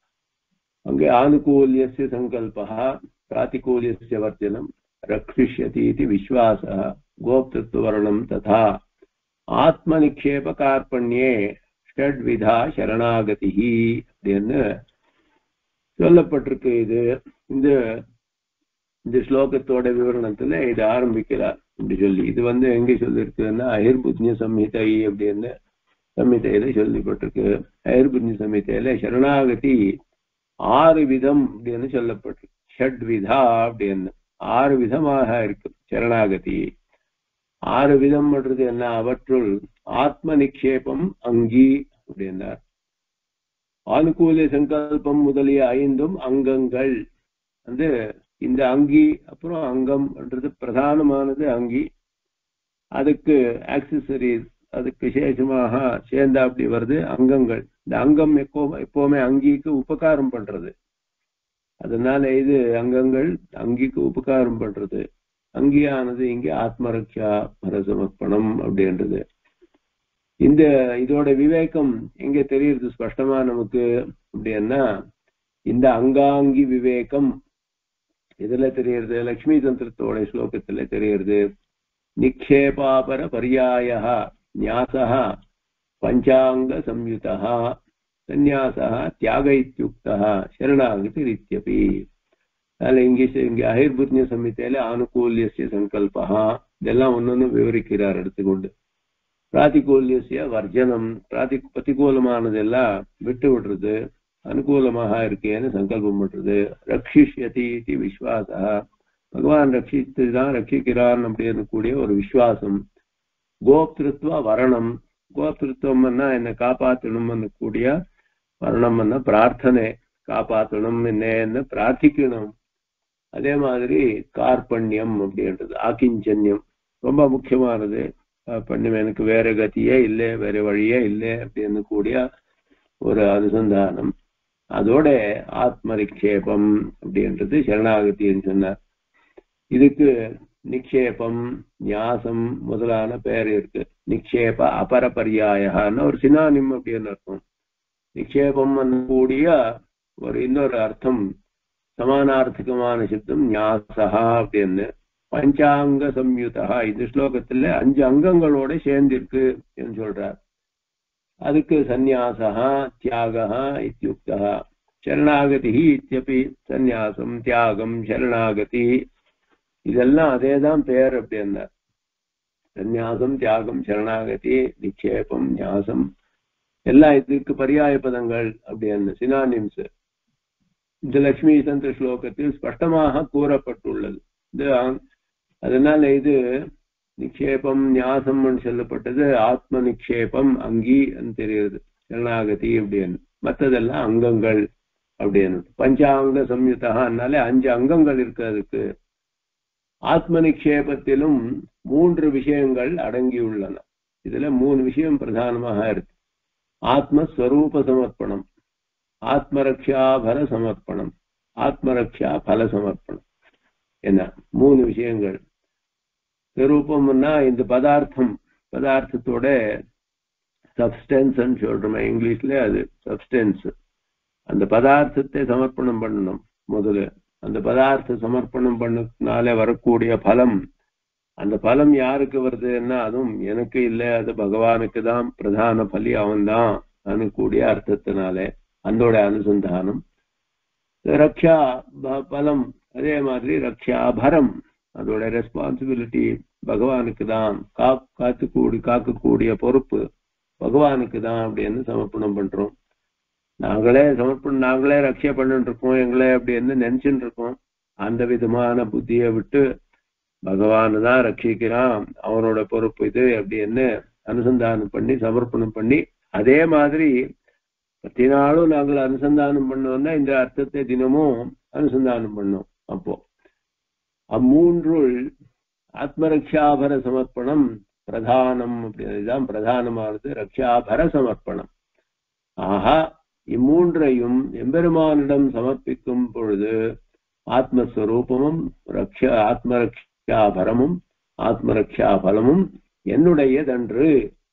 அங்கே ஆனுகூல்யஸ்ய சங்கல்பா பிராதிகூல்யஸ்ய வர்ஜனம் ரக்ஷிஷ்யதி இதி விஸ்வாசः கோப்தத்வவர்ணம் ததா ஆத்மநிக்ஷேப கார்பண்யே ஷட்விதா சரணாகதி அப்படின்னு சொல்லப்பட்டிருக்கு. இது இந்த இந்த ஸ்லோகத்தோட விவரணத்துல இது ஆரம்பிக்கிறார் அப்படி சொல்லி. இது வந்து எங்க சொல்லிருக்குன்னா அஹிர்புஜ்ய சம்ஹிதை அப்படின்னு சம்ஹிதையில சொல்லப்பட்டிருக்கு. அஹிர்புஜ்ய சம்ஹிதையில சரணாகதி ஆறு விதம் அப்படின்னு சொல்லப்பட்டிருக்கு. ஷட்விதா அப்படின்னு ஆறு விதமாக இருக்கு சரணாகதி. ஆறு விதம் பண்றது என்ன? அவற்றுள் ஆத்ம நிக்ஷேபம் அங்கி அப்படின்னார். ஆனுகூல சங்கல்பம் முதலிய ஐந்தும் அங்கங்கள். வந்து இந்த அங்கி அப்புறம் அங்கம்ன்றது பிரதானமானது அங்கி. அதுக்கு ஆக்சசரிஸ், அதுக்கு விசேஷமாக சேர்ந்தா அப்படி வருது அங்கங்கள். இந்த அங்கம் எப்போ எப்பவுமே அங்கிக்கு உபகாரம் பண்றது. அதனால இது அங்கங்கள் அங்கிக்கு உபகாரம் பண்றது. அங்கியானது இங்கே ஆத்மரக்ஷா பரசமர்ப்பணம் அப்படின்றது. இந்த இதோட விவேகம் எங்க தெரியுது ஸ்பஷ்டமா நமக்கு அப்படின்னா, இந்த அங்காங்கி விவேகம் இதுல தெரியுது. லக்ஷ்மி தந்திரத்தோட ஸ்லோகத்துல தெரியுது. நிக்ஷேபாபர பர்யாய ஞாசः பஞ்சாங்க சம்யுதः சந்நியாசः தியாக இத்யுக்தः சரணாகதி இத்யபி. அதில் இங்கே இங்கே அஹிர்புஜ்ய சம்ஹிதையில ஆனுகூல்யஸ்ய சங்கல்பः இதெல்லாம் ஒன்னொன்னு விவரிக்கிறார் எடுத்துக்கொண்டு. பிராதிகூல்யஸ்ய வர்ஜனம், பிராதி பிரதிகூலமானதெல்லாம் விட்டு விடுறது, அனுகூலமாக இருக்கேன்னு சங்கல்பம் பண்றது. ரக்ஷிஷ்யதி இது விஸ்வாசா, பகவான் ரட்சித்துதான் ரட்சிக்கிறான் அப்படின்னு கூடிய ஒரு விஸ்வாசம். கோப்திருத்வ வரணம், கோப்திருத்வம்னா என்ன காப்பாற்றணும்னு கூடிய வரணம்னா பிரார்த்தனை, காப்பாற்றணும் என்ன பிரார்த்திக்கணும். அதே மாதிரி கார்பண்யம் அப்படின்றது ஆக்கிஞ்சன்யம் ரொம்ப முக்கியமானது. பண்ணும், எனக்கு வேற கதியே இல்லை, வேற வழியே இல்லை அப்படின்னு கூடிய ஒரு அனுசந்தானம். அதோட ஆத்ம நிக்ஷேபம் அப்படின்றது சரணாகத்தின்னு சொன்னார். இதுக்கு நிக்ஷேபம், ஞாசம் முதலான பெயர் இருக்கு. நிக்ஷேப அபரபரியாயன்னு ஒரு சினானிம் அப்படின்னு அர்த்தம். நிக்ஷேபம் கூடிய ஒரு இன்னொரு அர்த்தம் சமானார்த்திகமான சப்தம் ஞாசகா அப்படின்னு. பஞ்சாங்க சம்யுதா, இந்த ஸ்லோகத்துல அஞ்சு அங்கங்களோட சேர்ந்திருக்கு என்று சொல்றார். அதுக்கு சந்நியாசா தியாகா இத்யுக்தா. சரணாகதி இத்யபி சந்நியாசம் தியாகம் சரணாகதி இதெல்லாம் அதேதான் பெயர் அப்படின்னா. சந்நியாசம் தியாகம் சரணாகதி நிக்ஷேபம் ஞாசம் எல்லாம் இதுக்கு பரியாய பதங்கள் அப்படின்னு சினானிம்ஸ் இந்த லட்சுமி தந்திர ஸ்லோகத்தில் ஸ்பஷ்டமாக கூறப்பட்டுள்ளது. இது அதனால இது நிக்ஷேபம் ஞாசம் சொல்லப்பட்டது ஆத்ம நிக்ஷேபம் அங்கி தெரியுது சரணாகதி அப்படின்னு. மற்றதெல்லாம் அங்கங்கள் அப்படின்னு. பஞ்சாங்க சம்யுதான்னாலே அஞ்சு அங்கங்கள் இருக்கு. அதுக்கு ஆத்ம நிக்ஷேபத்திலும் மூன்று விஷயங்கள் அடங்கியுள்ளன. இதுல மூணு விஷயம் பிரதானமாக இருக்கு. ஆத்மஸ்வரூப சமர்ப்பணம், ஆத்மரக்ஷாபர சமர்ப்பணம், ஆத்மரக்ஷா பல சமர்ப்பணம். என்ன மூணு விஷயங்கள். ஸ்வரூபம்னா இந்த பதார்த்தம், பதார்த்தத்தோட சப்ஸ்டன்ஸ் சொல்றோம் இங்கிலீஷ்ல, அது சப்ஸ்டன்ஸ். அந்த பதார்த்தத்தை சமர்ப்பணம் பண்ணணும் முதல்ல. அந்த பதார்த்த சமர்ப்பணம் பண்ணனால வரக்கூடிய பலம், அந்த பலம் யாருக்கு வருதுன்னா அதுவும் எனக்கு இல்லை, அது பகவானுக்கு தான் பிரதான பலி, அவன் தான் அனுக்கூடிய அர்த்தத்தினாலே அதோட அனுசந்தானம். ரக்ஷா பலம் அதே மாதிரி ரக்ஷாபரம், அதோட ரெஸ்பான்சிபிலிட்டி பகவானுக்கு தான். கா காத்து கூடி காக்கக்கூடிய பொறுப்பு பகவானுக்கு தான் அப்படின்னு சமர்ப்பணம் பண்றோம். நாங்களே சமர்ப்பணம் நாங்களே ரக்ஷா பண்ணிட்டு இருக்கோம் எங்களே அப்படின்னு நினைச்சுட்டு இருக்கோம். அந்த விதமான புத்தியை விட்டு பகவான் தான் ரட்சிக்கிறான், அவனோட பொறுப்பு இது அப்படின்னு அனுசந்தானம் பண்ணி சமர்ப்பணம் பண்ணி, அதே மாதிரி பத்தி நாளும் நாங்கள் அனுசந்தானம் பண்ணோம்னா இந்த அர்த்தத்தை தினமும் அனுசந்தானம் பண்ணோம். அப்போ அம்மூன்றுள் ஆத்மரக்ஷாபர சமர்ப்பணம் பிரதானம் அப்படிதான் பிரதானமானது. ரக்ஷாபர சமர்ப்பணம். ஆஹா, இம்மூன்றையும் எம்பெருமானிடம் சமர்ப்பிக்கும் பொழுது ஆத்மஸ்வரூபமும் ரக்ஷ ஆத்மரக்ஷாபரமும் ஆத்மரக்ஷாபலமும் என்னுடையதன்று.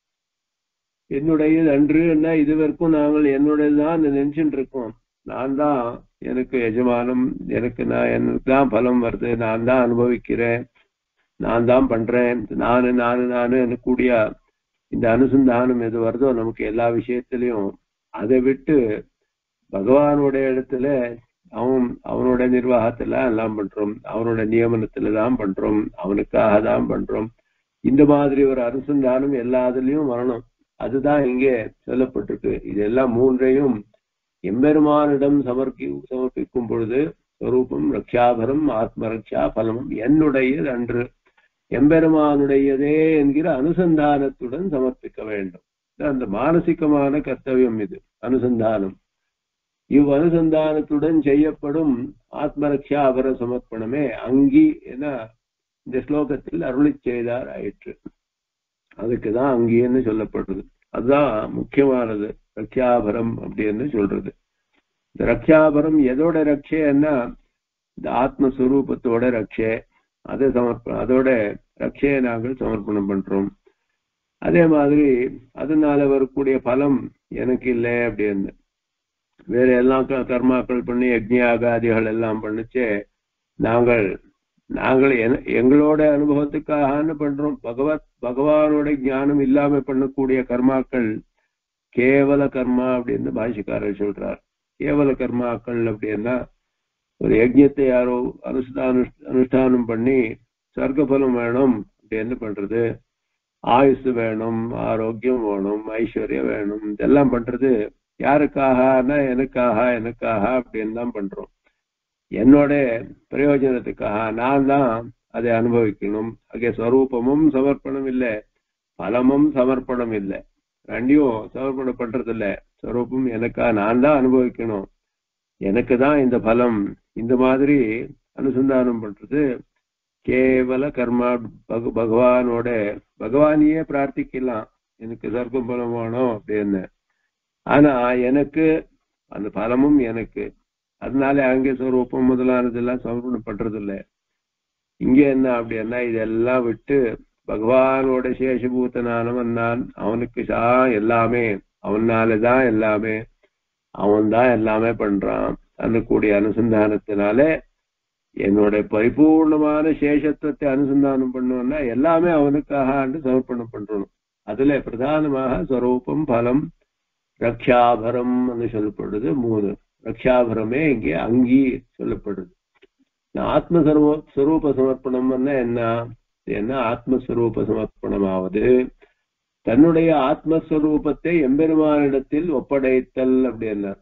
என்னுடையதன்று என்ன, இதுவரைக்கும் நாங்கள் என்னுடையதான் நினைச்சுட்டு இருக்கோம். நான் தான் எனக்கு எஜமானம், எனக்கு நான் எனக்கு தான் பலம் வருது, நான் தான் அனுபவிக்கிறேன், நான் தான் பண்றேன், நானு நானு நானு கூடிய இந்த அனுசந்தானம் எது வருதோ நமக்கு எல்லா விஷயத்திலையும், அதை விட்டு பகவானுடைய இடத்துல அவன் அவனோட நிர்வாகத்துல எல்லாம் பண்றோம், அவனோட நியமனத்துல தான் பண்றோம், அவனுக்காக தான் பண்றோம். இந்த மாதிரி ஒரு அனுசந்தானம் எல்லாத்துலயும் வரணும். அதுதான் இங்கே சொல்லப்பட்டிருக்கு. இதெல்லாம் மூன்றையும் எம்பெருமானிடம் சமர்ப்பி சமர்ப்பிக்கும் பொழுது ஸ்வரூபம் ரக்ஷாபரம் ஆத்மரக்ஷா பலமும் என்னுடையது அன்று எம்பெருமானுடையதே என்கிற அனுசந்தானத்துடன் சமர்ப்பிக்க வேண்டும். அந்த மானசிகமான கர்த்தவியம் இது அனுசந்தானம். இவ் அனுசந்தானத்துடன் செய்யப்படும் ஆத்மரக்ஷாபர சமர்ப்பணமே அங்கி என இந்த ஸ்லோகத்தில் அருளி செய்தார் ஆயிற்று. அதுக்குதான் அங்கின்னு சொல்லப்படுறது. அதுதான் முக்கியமானது ரக்ஷாபரம் அப்படின்னு சொல்றது. இந்த ரக்ஷாபரம் எதோட ரக்ஷைன்னா இந்த ஆத்மஸ்வரூபத்தோட ரக்ஷை, அதை சமர்ப்ப அதோட ரக்ஷையை நாங்கள் சமர்ப்பணம் பண்றோம். அதே மாதிரி அதனால வரக்கூடிய பலம் எனக்கு இல்லை அப்படின்னு வேற எல்லாம் கர்மாக்கள் பண்ணி யஜ்ஞாகாதிகள் எல்லாம் பண்ணிச்சே நாங்கள் நாங்கள் எங்களோட அனுபவத்துக்காக பண்றோம். பகவத் பகவானோட ஞானம் இல்லாம பண்ணக்கூடிய கர்மாக்கள் கேவல கர்மா அப்படின்னு பாஷிக்காரர் சொல்றார். கேவல கர்மாக்கள் அப்படின்னா ஒரு யஜ்ஞத்தை யாரோ அனுஷ்டான அனுஷ்டானம் பண்ணி சொர்க்கபலம் வேணும் அப்படின்னு பண்றது, ஆயுசு வேணும், ஆரோக்கியம் வேணும், ஐஸ்வர்யம் வேணும், இதெல்லாம் பண்றது யாருக்காகனா எனக்காக எனக்காக அப்படின்னு தான் பண்றோம். என்னோட பிரயோஜனத்துக்காக நான் தான் அதை அனுபவிக்கணும். அங்கே ஸ்வரூபமும் சமர்ப்பணம் இல்லை, பலமும் சமர்ப்பணம் இல்லை, ரெண்டையும் சமர்ப்பணம் பண்றது இல்லை. ஸ்வரூபம் எனக்கா நான் தான் அனுபவிக்கணும், எனக்கு தான் இந்த பலம், இந்த மாதிரி அனுசந்தானம் பண்றது கேவல கர்மா பகவானோட பகவானையே பிரார்த்திக்கலாம், எனக்கு சொர்க்கம் பலம் வேணும் அப்படின்னு. ஆனா எனக்கு அந்த பலமும் எனக்கு, அதனால அங்கே ஸ்வரூபம் முதலானதெல்லாம் சமர்ப்பணம் பண்றது இல்லை. இங்க என்ன அப்படின்னா இதெல்லாம் விட்டு பகவானோட சேஷபூத்தனானவன் நான், அவனுக்கு சா எல்லாமே, அவனாலதான் எல்லாமே, அவன் தான் எல்லாமே பண்றான் அன்னக்கூடிய அனுசந்தானத்தினால என்னோட பரிபூர்ணமான சேஷத்துவத்தை அனுசந்தானம் பண்ணோம்னா எல்லாமே அவனுக்காக சமர்ப்பணம் பண்றணும். அதுல பிரதானமாக ஸ்வரூபம் பலம் ரக்ஷாபரம் சொல்லப்படுது. மூணு ரக்ஷாபரமே இங்கே அங்கி சொல்லப்படுது. ஆத்மஸ்வரூப ஸ்வரூப சமர்ப்பணம் என்ன என்ன ஆத்மஸ்வரூப சமர்ப்பணமாவது தன்னுடைய ஆத்மஸ்வரூபத்தை எம்பெருமானிடத்தில் ஒப்படைத்தல் அப்படின்னா.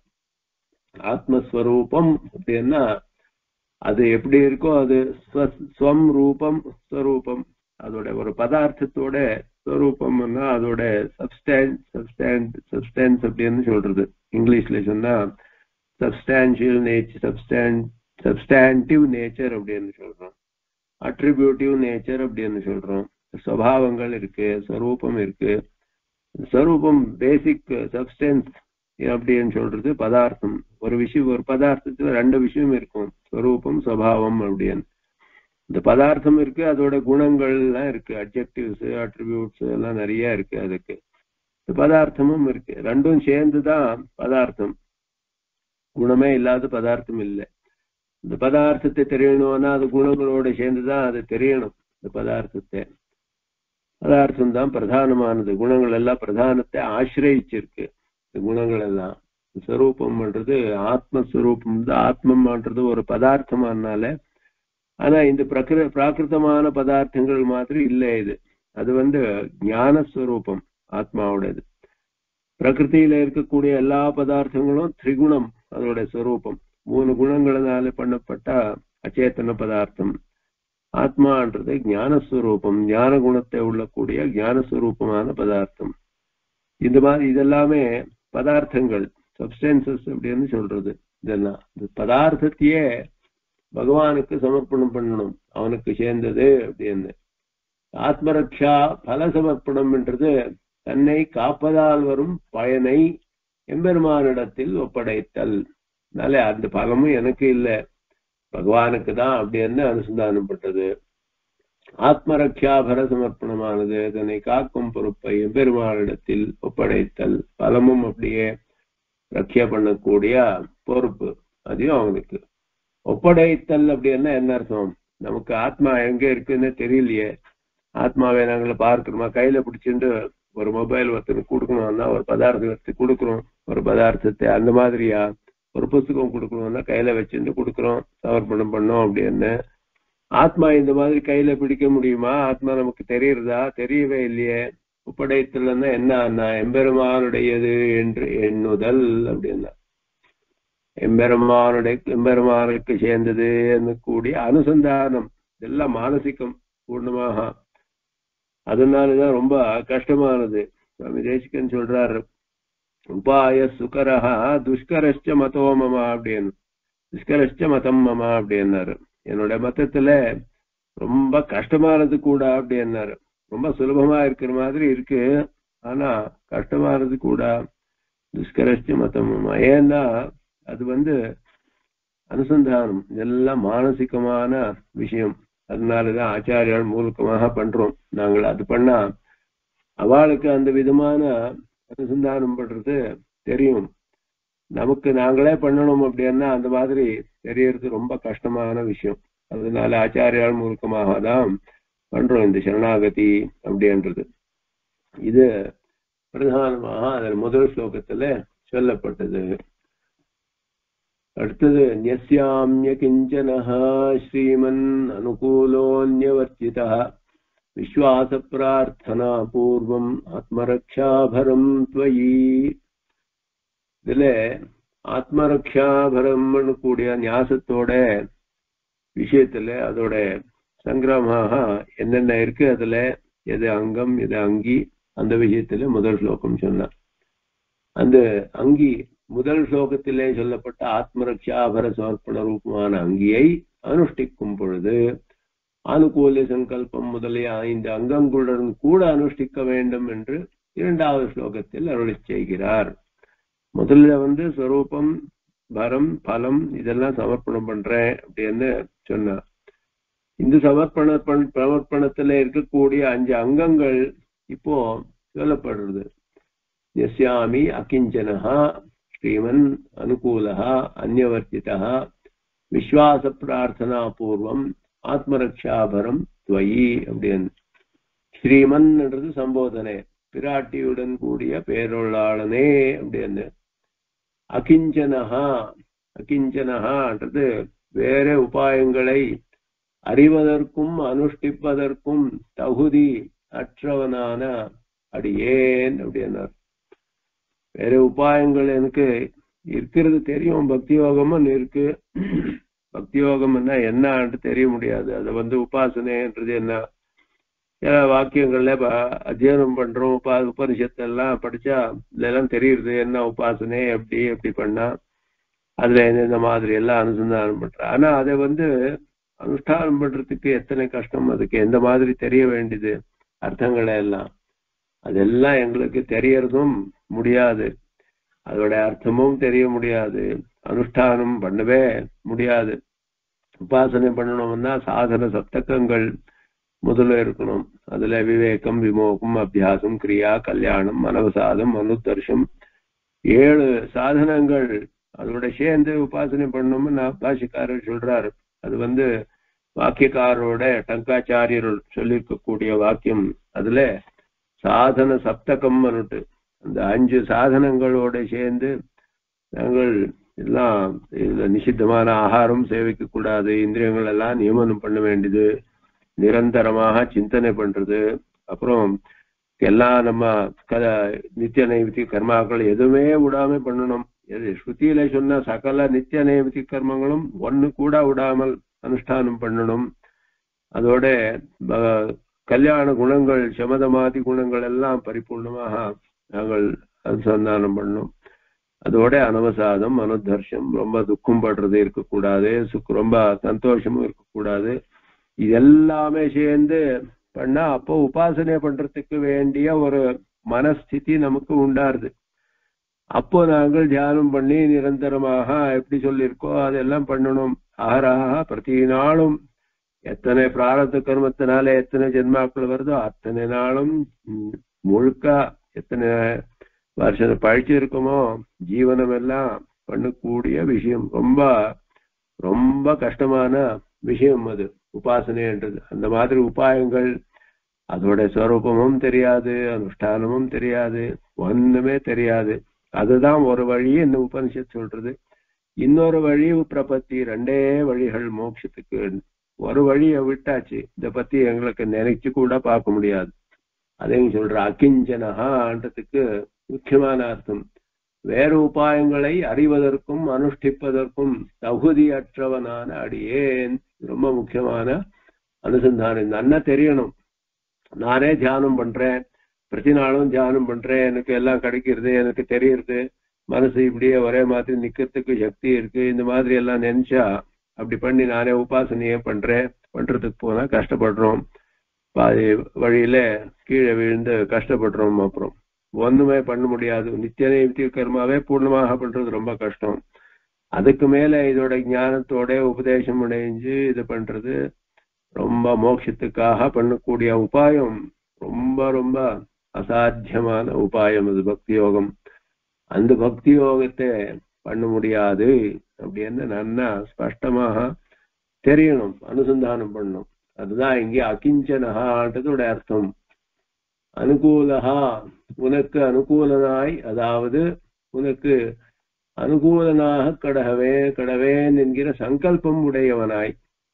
ஆத்மஸ்வரூபம் அப்படின்னா அது எப்படி இருக்கோ அது ஸ்வம் ரூபம் ஸ்வரூபம், அதோட ஒரு பதார்த்தத்தோட ஸ்வரூபம்னா அதோட சப்ஸ்டான்ஸ் சப்ஸ்டான்ஸ் சப்ஸ்டான்ஸ் அப்படின்னு சொல்றது. இங்கிலீஷ்ல சொன்னா சப்ஸ்டான்சியல் நேச்சர், சப்ஸ்டான் சப்ஸ்டான்டிவ் நேச்சர் அப்படின்னு சொல்றோம், அட்ரிபியூட்டிவ் நேச்சர் அப்படின்னு சொல்றோம். சுபாவங்கள் இருக்கு, ஸ்வரூபம் இருக்கு. ஸ்வரூபம் பேசிக் சப்ஸ்டன்ஸ் அப்படின்னு சொல்றது பதார்த்தம். ஒரு விஷயம், ஒரு பதார்த்தத்துல ரெண்டு விஷயம் இருக்கும், ஸ்வரூபம் சுபாவம் அப்படின்னு. இந்த பதார்த்தம் இருக்கு, அதோட குணங்கள் எல்லாம் இருக்கு, அட்ஜெக்டிவ்ஸ் அட்ரிபியூட்ஸ் எல்லாம் நிறைய இருக்கு. அதுக்கு இந்த பதார்த்தமும் இருக்கு, ரெண்டும் சேர்ந்துதான் பதார்த்தம். குணமே இல்லாத பதார்த்தம் இல்லை. இந்த பதார்த்தத்தை தெரியணும்னா அது குணங்களோட சேர்ந்துதான் அது தெரியணும். இந்த பதார்த்தத்தை பதார்த்தம் தான் பிரதானமானது, குணங்கள் எல்லாம் பிரதானத்தை ஆசிரியிச்சிருக்கு. இந்த குணங்கள் எல்லாம் ஸ்வரூபம்ன்றது ஆத்மஸ்வரூபம் தான். ஆத்மம்ன்றது ஒரு பதார்த்தமானால, ஆனா இந்த பிரகிரு பிராகிருதமான பதார்த்தங்கள் மாதிரி இல்லை இது. அது வந்து ஞானஸ்வரூபம் ஆத்மாவோடது. பிரகிருதியில இருக்கக்கூடிய எல்லா பதார்த்தங்களும் திரிகுணம் அதோட ஸ்வரூபம். மூணு குணங்களினால பண்ணப்பட்ட அச்சேத்தன பதார்த்தம். ஆத்மான்றது ஞானஸ்வரூபம், ஞான குணத்தை உள்ளக்கூடிய ஞானஸ்வரூபமான பதார்த்தம். இந்த மாதிரி இதெல்லாமே பதார்த்தங்கள், சப்ஸ்டன்சஸ் அப்படின்னு சொல்றது. இதெல்லாம் இந்த பதார்த்தத்தையே பகவானுக்கு சமர்ப்பணம் பண்ணணும், அவனுக்கு சேர்ந்தது அப்படின்னு. ஆத்மரக்ஷா பல சமர்ப்பணம்ன்றது தன்னை காப்பதால் வரும் பயனை எம்பெருமானிடத்தில் ஒப்படைத்தல். அதனால அந்த பலமும் எனக்கு இல்லை, பகவானுக்கு தான் அப்படின்னு அனுசந்தானம் பட்டது. ஆத்மரக்ஷா பர சமர்ப்பணமானது தன்னை காக்கும் பொறுப்பை எம்பெருமானிடத்தில் ஒப்படைத்தல். பலமும் அப்படியே ரக்ஷா பண்ணக்கூடிய பொறுப்பு அதையும் அவனுக்கு ஒப்படைத்தல். அப்படின்னா என்ன அர்த்தம்? நமக்கு ஆத்மா எங்க இருக்குன்னு தெரியலையே, ஆத்மாவை நாங்கள பார்க்கிறோமா, கையில பிடிச்சிட்டு ஒரு மொபைல் ஒருத்தனுக்கு கொடுக்கணும்னா ஒரு பதார்த்தத்தை கொடுக்குறோம், ஒரு பதார்த்தத்தை அந்த மாதிரியா ஒரு புஸ்தகம் கொடுக்கணும்னா கையில வச்சுட்டு கொடுக்குறோம், சமர்ப்பணம் பண்ணோம் அப்படின்னு. ஆத்மா இந்த மாதிரி கையில பிடிக்க முடியுமா? ஆத்மா நமக்கு தெரியறதா? தெரியவே இல்லையே. ஒப்படைத்தல்னா என்ன? எம்பெருமானுடையது என்று எண்ணுதல் அப்படின்னா, எம்பெருமானுடைய எம்பெருமானுக்கு சேர்ந்தது என்று கூடிய அனுசந்தானம். இதெல்லாம் மானசிகம் பூர்ணமாக. அதனாலதான் ரொம்ப கஷ்டமானது. சுவாமி தேசிகன் சொல்றாரு, உபாய சுகரஹா துஷ்கரஷ்ட மதோமமா அப்படின்னு. துஷ்கரஷ்ட மதம் மமா அப்படின்னாரு. என்னோட மதத்துல ரொம்ப கஷ்டமானது கூட அப்படின்னாரு. ரொம்ப சுலபமா இருக்கிற மாதிரி இருக்கு, ஆனா கஷ்டமானது கூட. துஷ்கரஷ்ட மதம் மமா. ஏன்னா அது வந்து அனுசந்தானம், இதெல்லாம் மானசிகமான விஷயம். அதனாலதான் ஆச்சாரியால் மூலகமாக பண்றோம் நாங்கள். அது பண்ணா அவளுக்கு அந்த விதமான அனுசந்தானம் பண்றது தெரியும். நமக்கு நாங்களே பண்ணணும் அப்படின்னா அந்த மாதிரி தெரியறது ரொம்ப கஷ்டமான விஷயம். அதனால ஆச்சாரியால் மூலகமாக தான் பண்றோம் இந்த சரணாகதி அப்படின்றது. இது பிரதானமாக அதன் முதல் ஸ்லோகத்துல சொல்லப்பட்டது. அடுத்தது, ன்யஸ்யாம்ய கிஞ்சனஹ ஸ்ரீமன் அனுகூலோன்யவர்த்திதः விஸ்வாச பிரார்த்தனா பூர்வம் ஆத்மரக்ஷாபரம் த்வயி. இதுல ஆத்மரக்ஷாபரம் கூடிய ஞாசத்தோட விஷயத்துல அதோட சங்கிரமாக என்னென்ன இருக்கு, அதுல எது அங்கம் எது அங்கி, அந்த விஷயத்துல முதல் ஸ்லோகம் சொன்னார். அந்த அங்கி முதல் ஸ்லோகத்திலே சொல்லப்பட்ட ஆத்மரக்ஷாபர சமர்ப்பண ரூபமான அங்கியை அனுஷ்டிக்கும் பொழுது ஆனுகூல சங்கல்பம் முதலிய ஐந்து அங்கங்களுடன் கூட அனுஷ்டிக்க வேண்டும் என்று இரண்டாவது ஸ்லோகத்தில் அருளி செய்கிறார். முதல்ல வந்து ஸ்வரூபம், பரம், பலம் இதெல்லாம் சமர்ப்பணம் பண்றேன் அப்படின்னு சொன்னார். இந்த சமர்ப்பண சமர்ப்பணத்துல இருக்கக்கூடிய அஞ்சு அங்கங்கள் இப்போ சொல்லப்படுறது. யஸ்யாமி அகிஞ்சனஹா ஸ்ரீமன் அனுகூலஹா அந்யவர்த்திதா விஸ்வாச பிரார்த்தனா பூர்வம் ஆத்மரக்ஷாபரம் துவயி அப்படின்னு. ஸ்ரீமன்ன்றது சம்போதனை, பிராட்டியுடன் கூடிய பேரொள்ளாளனே அப்படின்னு. அகிஞ்சனஹா, அகிஞ்சனஹான்றது வேற உபாயங்களை அறிவதற்கும் அனுஷ்டிப்பதற்கும் தகுதி அற்றவனான அடியேன் அப்படின்னார். வேற உபாயங்கள் எனக்கு இருக்கிறது தெரியும், பக்தி யோகமும் இருக்கு. பக்தி யோகம்னா என்னன்னு தெரிய முடியாது. அதை வந்து உபாசனைன்றது என்ன, சில வாக்கியங்கள்ல அத்தியனம் பண்றோம், உபா உபனிஷத்தெல்லாம் படிச்சா இதெல்லாம் தெரியுது என்ன உபாசனை, எப்படி எப்படி பண்ணா அதுல இந்த மாதிரி எல்லாம் அனுசந்தானம் பண்ற. ஆனா அதை வந்து அனுஷ்டானம் பண்றதுக்கு எத்தனை கஷ்டம், அதுக்கு எந்த மாதிரி தெரிய வேண்டியது அர்த்தங்களை எல்லாம், அதெல்லாம் எங்களுக்கு தெரியறதும் முடியாது, அதோட அர்த்தமும் தெரிய முடியாது, அனுஷ்டானம் பண்ணவே முடியாது. உபாசனை பண்ணணும்னா சாதன சப்தகங்கள் முதல்ல இருக்கணும். அதுல விவேகம், விமோகம், அபியாசம், கிரியா, கல்யாணம், மனவசாதம், அனுதர்ஷம், ஏழு சாதனங்கள் அதோட சேர்ந்து உபாசனை பண்ணணும்னு பாஷிக்காரர் சொல்றாரு. அது வந்து வாக்கியக்காரரோட டங்காச்சாரியர் சொல்லியிருக்கக்கூடிய வாக்கியம். அதுல சாதன சப்தகம் அனுட்டு அந்த அஞ்சு சாதனங்களோட சேர்ந்து நாங்கள் எல்லாம் இதுல நிஷித்தமான ஆகாரம் சேவிக்க கூடாது, இந்திரியங்கள் எல்லாம் நியமனம் பண்ண வேண்டியது, நிரந்தரமாக சிந்தனை பண்றது, அப்புறம் எல்லாம் நம்ம கத நித்திய நைமித்திக கர்மாக்கள் எதுவுமே விடாம பண்ணணும். எது ஸ்ருதியில சொன்ன சகல நித்திய நைமித்திக கர்மங்களும் ஒன்னு கூட விடாமல் அனுஷ்டானம் பண்ணணும். அதோட கல்யாண குணங்கள், சமதமாதி குணங்கள் எல்லாம் பரிபூர்ணமாக நாங்கள் அனுசந்தானம் பண்ணணும். அதோட அனவசாதம், அனுதர்ஷம், ரொம்ப துக்கம் படுறது இருக்கக்கூடாது, சுக் ரொம்ப சந்தோஷமும் இருக்கக்கூடாது. இதெல்லாமே சேர்ந்து பண்ணா அப்போ உபாசனை பண்றதுக்கு வேண்டிய ஒரு மனஸ்திதி நமக்கு உண்டாருது. அப்போ நாங்கள் தியானம் பண்ணி நிரந்தரமாக எப்படி சொல்லியிருக்கோ அதெல்லாம் பண்ணணும். ஆறாக பிரதி நாளும் எத்தனை பிராரத்த கர்மத்தினால எத்தனை ஜென்மாக்கள் வருதோ அத்தனை நாளும் முழுக்க எத்தனை வருஷம் பழிச்சு இருக்குமோ ஜீவனம் எல்லாம் பண்ணக்கூடிய விஷயம். ரொம்ப ரொம்ப கஷ்டமான விஷயம் அது உபாசனைன்றது. அந்த மாதிரி உபாயங்கள் அதோட ஸ்வரூபமும் தெரியாது, அனுஷ்டானமும் தெரியாது, ஒண்ணுமே தெரியாது. அதுதான் ஒரு வழி இந்த உபனிஷத் சொல்றது. இன்னொரு வழி பிரபத்தி, ரெண்டே வழிகள் மோட்சத்துக்கு. ஒரு வழியை விட்டாச்சு, இத பத்தி எங்களுக்கு நினைச்சு கூட பார்க்க முடியாது. அதையும் சொல்ற அகிஞ்சனஹான்றதுக்கு முக்கியமான அர்த்தம் வேறு உபாயங்களை அறிவதற்கும் அனுஷ்டிப்பதற்கும் தகுதியற்றவனான அடியேன். ரொம்ப முக்கியமான அனுசந்தானம். நன்னா தெரியணும், நானே தியானம் பண்றேன், பிரதி நாளும் தியானம் பண்றேன், எனக்கு எல்லாம் கிடைக்கிறது, எனக்கு தெரியறது, மனசு இப்படியே ஒரே மாதிரி நிக்கிறதுக்கு சக்தி இருக்கு, இந்த மாதிரி எல்லாம் நினைச்சா அப்படி பண்ணி நானே உபாசனையே பண்றேன். பண்றதுக்கு போனா கஷ்டப்படுறோம், பாதி வழியில கீழே விழுந்து கஷ்டப்படுறோம், அப்புறம் ஒண்ணுமே பண்ண முடியாது. நித்திய நைமித்திக கர்மாவே பூர்ணமாக பண்றது ரொம்ப கஷ்டம். அதுக்கு மேல இதோட ஞானத்தோட உபதேசம் அடைஞ்சு இது பண்றது ரொம்ப மோட்சத்துக்காக பண்ணக்கூடிய உபாயம். ரொம்ப ரொம்ப அசாத்தியமான உபாயம் அது பக்தி யோகம். அந்த பக்தி யோகத்தை பண்ண முடியாது அப்படின்னு நல்லா ஸ்பஷ்டமாக தெரியணும், அனுசந்தானம் பண்ணணும். அதுதான் இங்கே அகிஞ்சனஹான்றதோட அர்த்தம். அனுகூலஹா, உனக்கு அனுகூலனாய், அதாவது உனக்கு அனுகூலனாக கடகவே கடவேன் என்கிற சங்கல்பம் உடையவனாய்.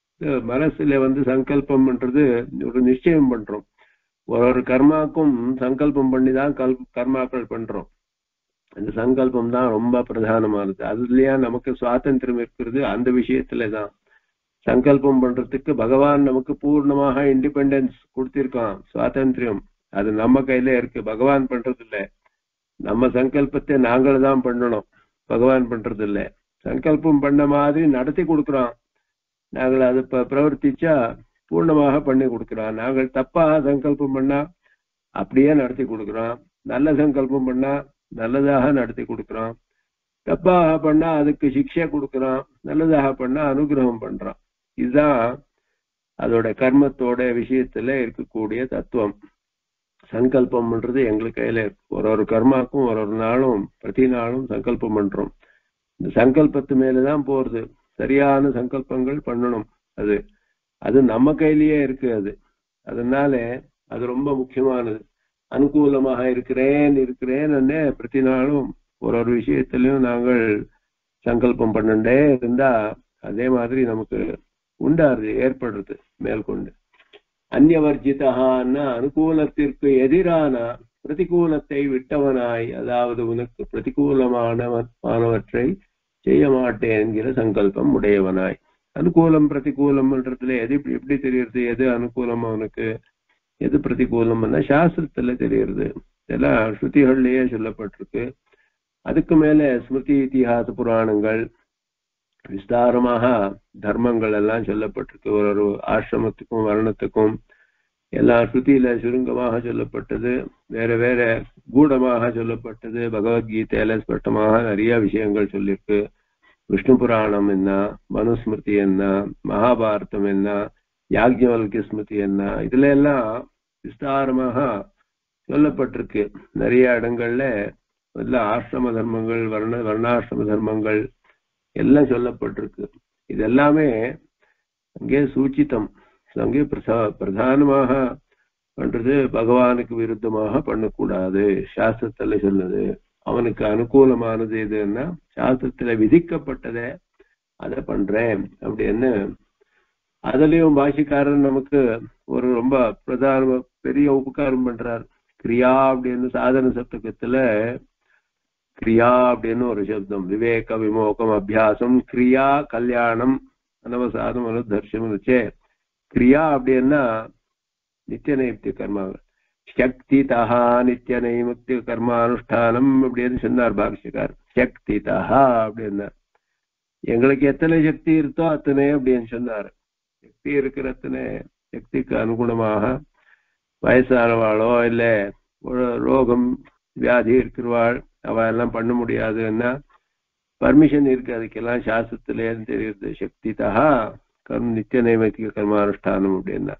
மனசுல வந்து சங்கல்பம்ன்றது ஒரு நிச்சயம் பண்றோம். ஒரு கர்மாக்கும் சங்கல்பம் பண்ணிதான் கல் கர்மாக்கள் பண்றோம். அந்த சங்கல்பம் தான் ரொம்ப பிரதானமானது. அதுலயா நமக்கு சுவாதந்திரம் இருக்கிறது. அந்த விஷயத்துலதான் சங்கல்பம் பண்றதுக்கு பகவான் நமக்கு பூர்ணமாக இண்டிபெண்டன்ஸ் கொடுத்திருக்கான், சுவாதந்திரம். அது நம்ம கையில இருக்கு, பகவான் பண்றது இல்லை. நம்ம சங்கல்பத்தை நாங்கள் தான் பண்ணணும், பகவான் பண்றது இல்லை. சங்கல்பம் பண்ண மாதிரி நடத்தி கொடுக்குறான், நாங்கள் அதை பிரவர்த்திச்சா பூர்ணமாக பண்ணி கொடுக்கிறான். நாங்கள் தப்பாக சங்கல்பம் பண்ணா அப்படியே நடத்தி கொடுக்கிறோம், நல்ல சங்கல்பம் பண்ணா நல்லதாக நடத்தி கொடுக்கிறோம், தப்பாக பண்ணா அதுக்கு சிக்ஷை கொடுக்கிறோம், நல்லதாக பண்ணா அனுகிரகம் பண்றான். இதுதான் அதோட கர்மத்தோட விஷயத்துல இருக்கக்கூடிய தத்துவம். சங்கல்பம்ன்றது எங்களுக்கு கையில இருக்கு. ஒரு ஒரு கர்மாக்கும் ஒரு ஒரு நாளும் பிரதி நாளும் சங்கல்பம் பண்றோம். இந்த சங்கல்பத்து மேலதான் போறது. சரியான சங்கல்பங்கள் பண்ணணும். அது அது நம்ம கையிலேயே இருக்கு. அது அதனால அது ரொம்ப முக்கியமானது. அனுகூலமாக இருக்கிறேன் இருக்கிறேன்னு பிரதி நாளும் ஒரு ஒரு விஷயத்திலையும் நாங்கள் சங்கல்பம் பண்ணண்டே இருந்தா அதே மாதிரி நமக்கு உண்டாருது, ஏற்படுறது மேற்கொண்டு. அந்நியவர்ஜிதகான்னா அனுகூலத்திற்கு எதிரான பிரதிகூலத்தை விட்டவனாய், அதாவது உனக்கு பிரதிகூலமானவற்றை செய்ய மாட்டேன் என்கிற சங்கல்பம் உடையவனாய். அனுகூலம் பிரதிகூலம்ன்றதுல எது எப்படி தெரியுது, எது அனுகூலம் அவனுக்கு எது பிரதிகூலம்னா சாஸ்திரத்துல தெரியுது. இதெல்லாம் ஸ்ருதிகள்லயே சொல்லப்பட்டிருக்கு. அதுக்கு மேல ஸ்மிருதி இத்திஹாச புராணங்கள் விஸ்தாரமாக தர்மங்கள் எல்லாம் சொல்லப்பட்டிருக்கு. ஒரு ஒரு ஆசிரமத்துக்கும் வர்ணத்துக்கும் எல்லா ஸ்ருதியில சுருங்கமாக சொல்லப்பட்டது, வேற வேற கூடமாக சொல்லப்பட்டது. பகவத்கீதையில ஸ்பஷ்டமாக நிறைய விஷயங்கள் சொல்லியிருக்கு. விஷ்ணு புராணம் என்ன, மனுஸ்மிருதி என்ன, மகாபாரதம் என்ன, யாக்ஞவல்கிய ஸ்மிருதி என்ன, இதுல எல்லாம் விஸ்தாரமாக சொல்லப்பட்டிருக்கு. நிறைய இடங்கள்ல எல்லாம் ஆசிரம தர்மங்கள், வர்ண வர்ணாசிரம தர்மங்கள் எல்லாம் சொல்லப்பட்டிருக்கு. இது எல்லாமே அங்கே சூச்சித்தம். அங்கே பிரதானமாக பண்றது பகவானுக்கு விருத்தமாக பண்ணக்கூடாது. சாஸ்திரத்துல சொன்னது அவனுக்கு அனுகூலமானது எதுன்னா சாஸ்திரத்துல விதிக்கப்பட்டதை அதை பண்றேன் அப்படின்னு. அதுலயும் பாஷிக்காரன் நமக்கு ஒரு ரொம்ப பிரதான பெரிய உபகாரம் பண்றார். கிரியா அப்படின்னு சாதன சப்தகத்துல கிரியா அப்படின்னு ஒரு சப்தம். விவேக விமோகம் அபியாசம் கிரியா கல்யாணம் அனவசாதம் அனுதர்ஷம் வச்சே. கிரியா அப்படின்னா நித்திய நைமித்திய கர்மாவை, சக்தி தஹா நித்திய நைமித்திய கர்மானுஷ்டானம் அப்படின்னு சொன்னார் பாஷ்யக்கார். சக்தி தஹா அப்படின்னா எங்களுக்கு எத்தனை சக்தி இருக்கோ அத்தனை அப்படின்னு சொன்னார். சக்தி இருக்கிற அத்தனை சக்திக்கு அனுகுணமாக வயசானவாளோ இல்ல ரோகம் வியாதி இருக்கிறவாள் அவ எல்லாம் பண்ண முடியாதுன்னா பர்மிஷன் இருக்கு. அதுக்கெல்லாம் சாஸ்திரத்திலே தெரியுது. சக்தி தஹா கர்ம நித்திய நைமித்திக கர்மானுஷ்டானம் அப்படின்னா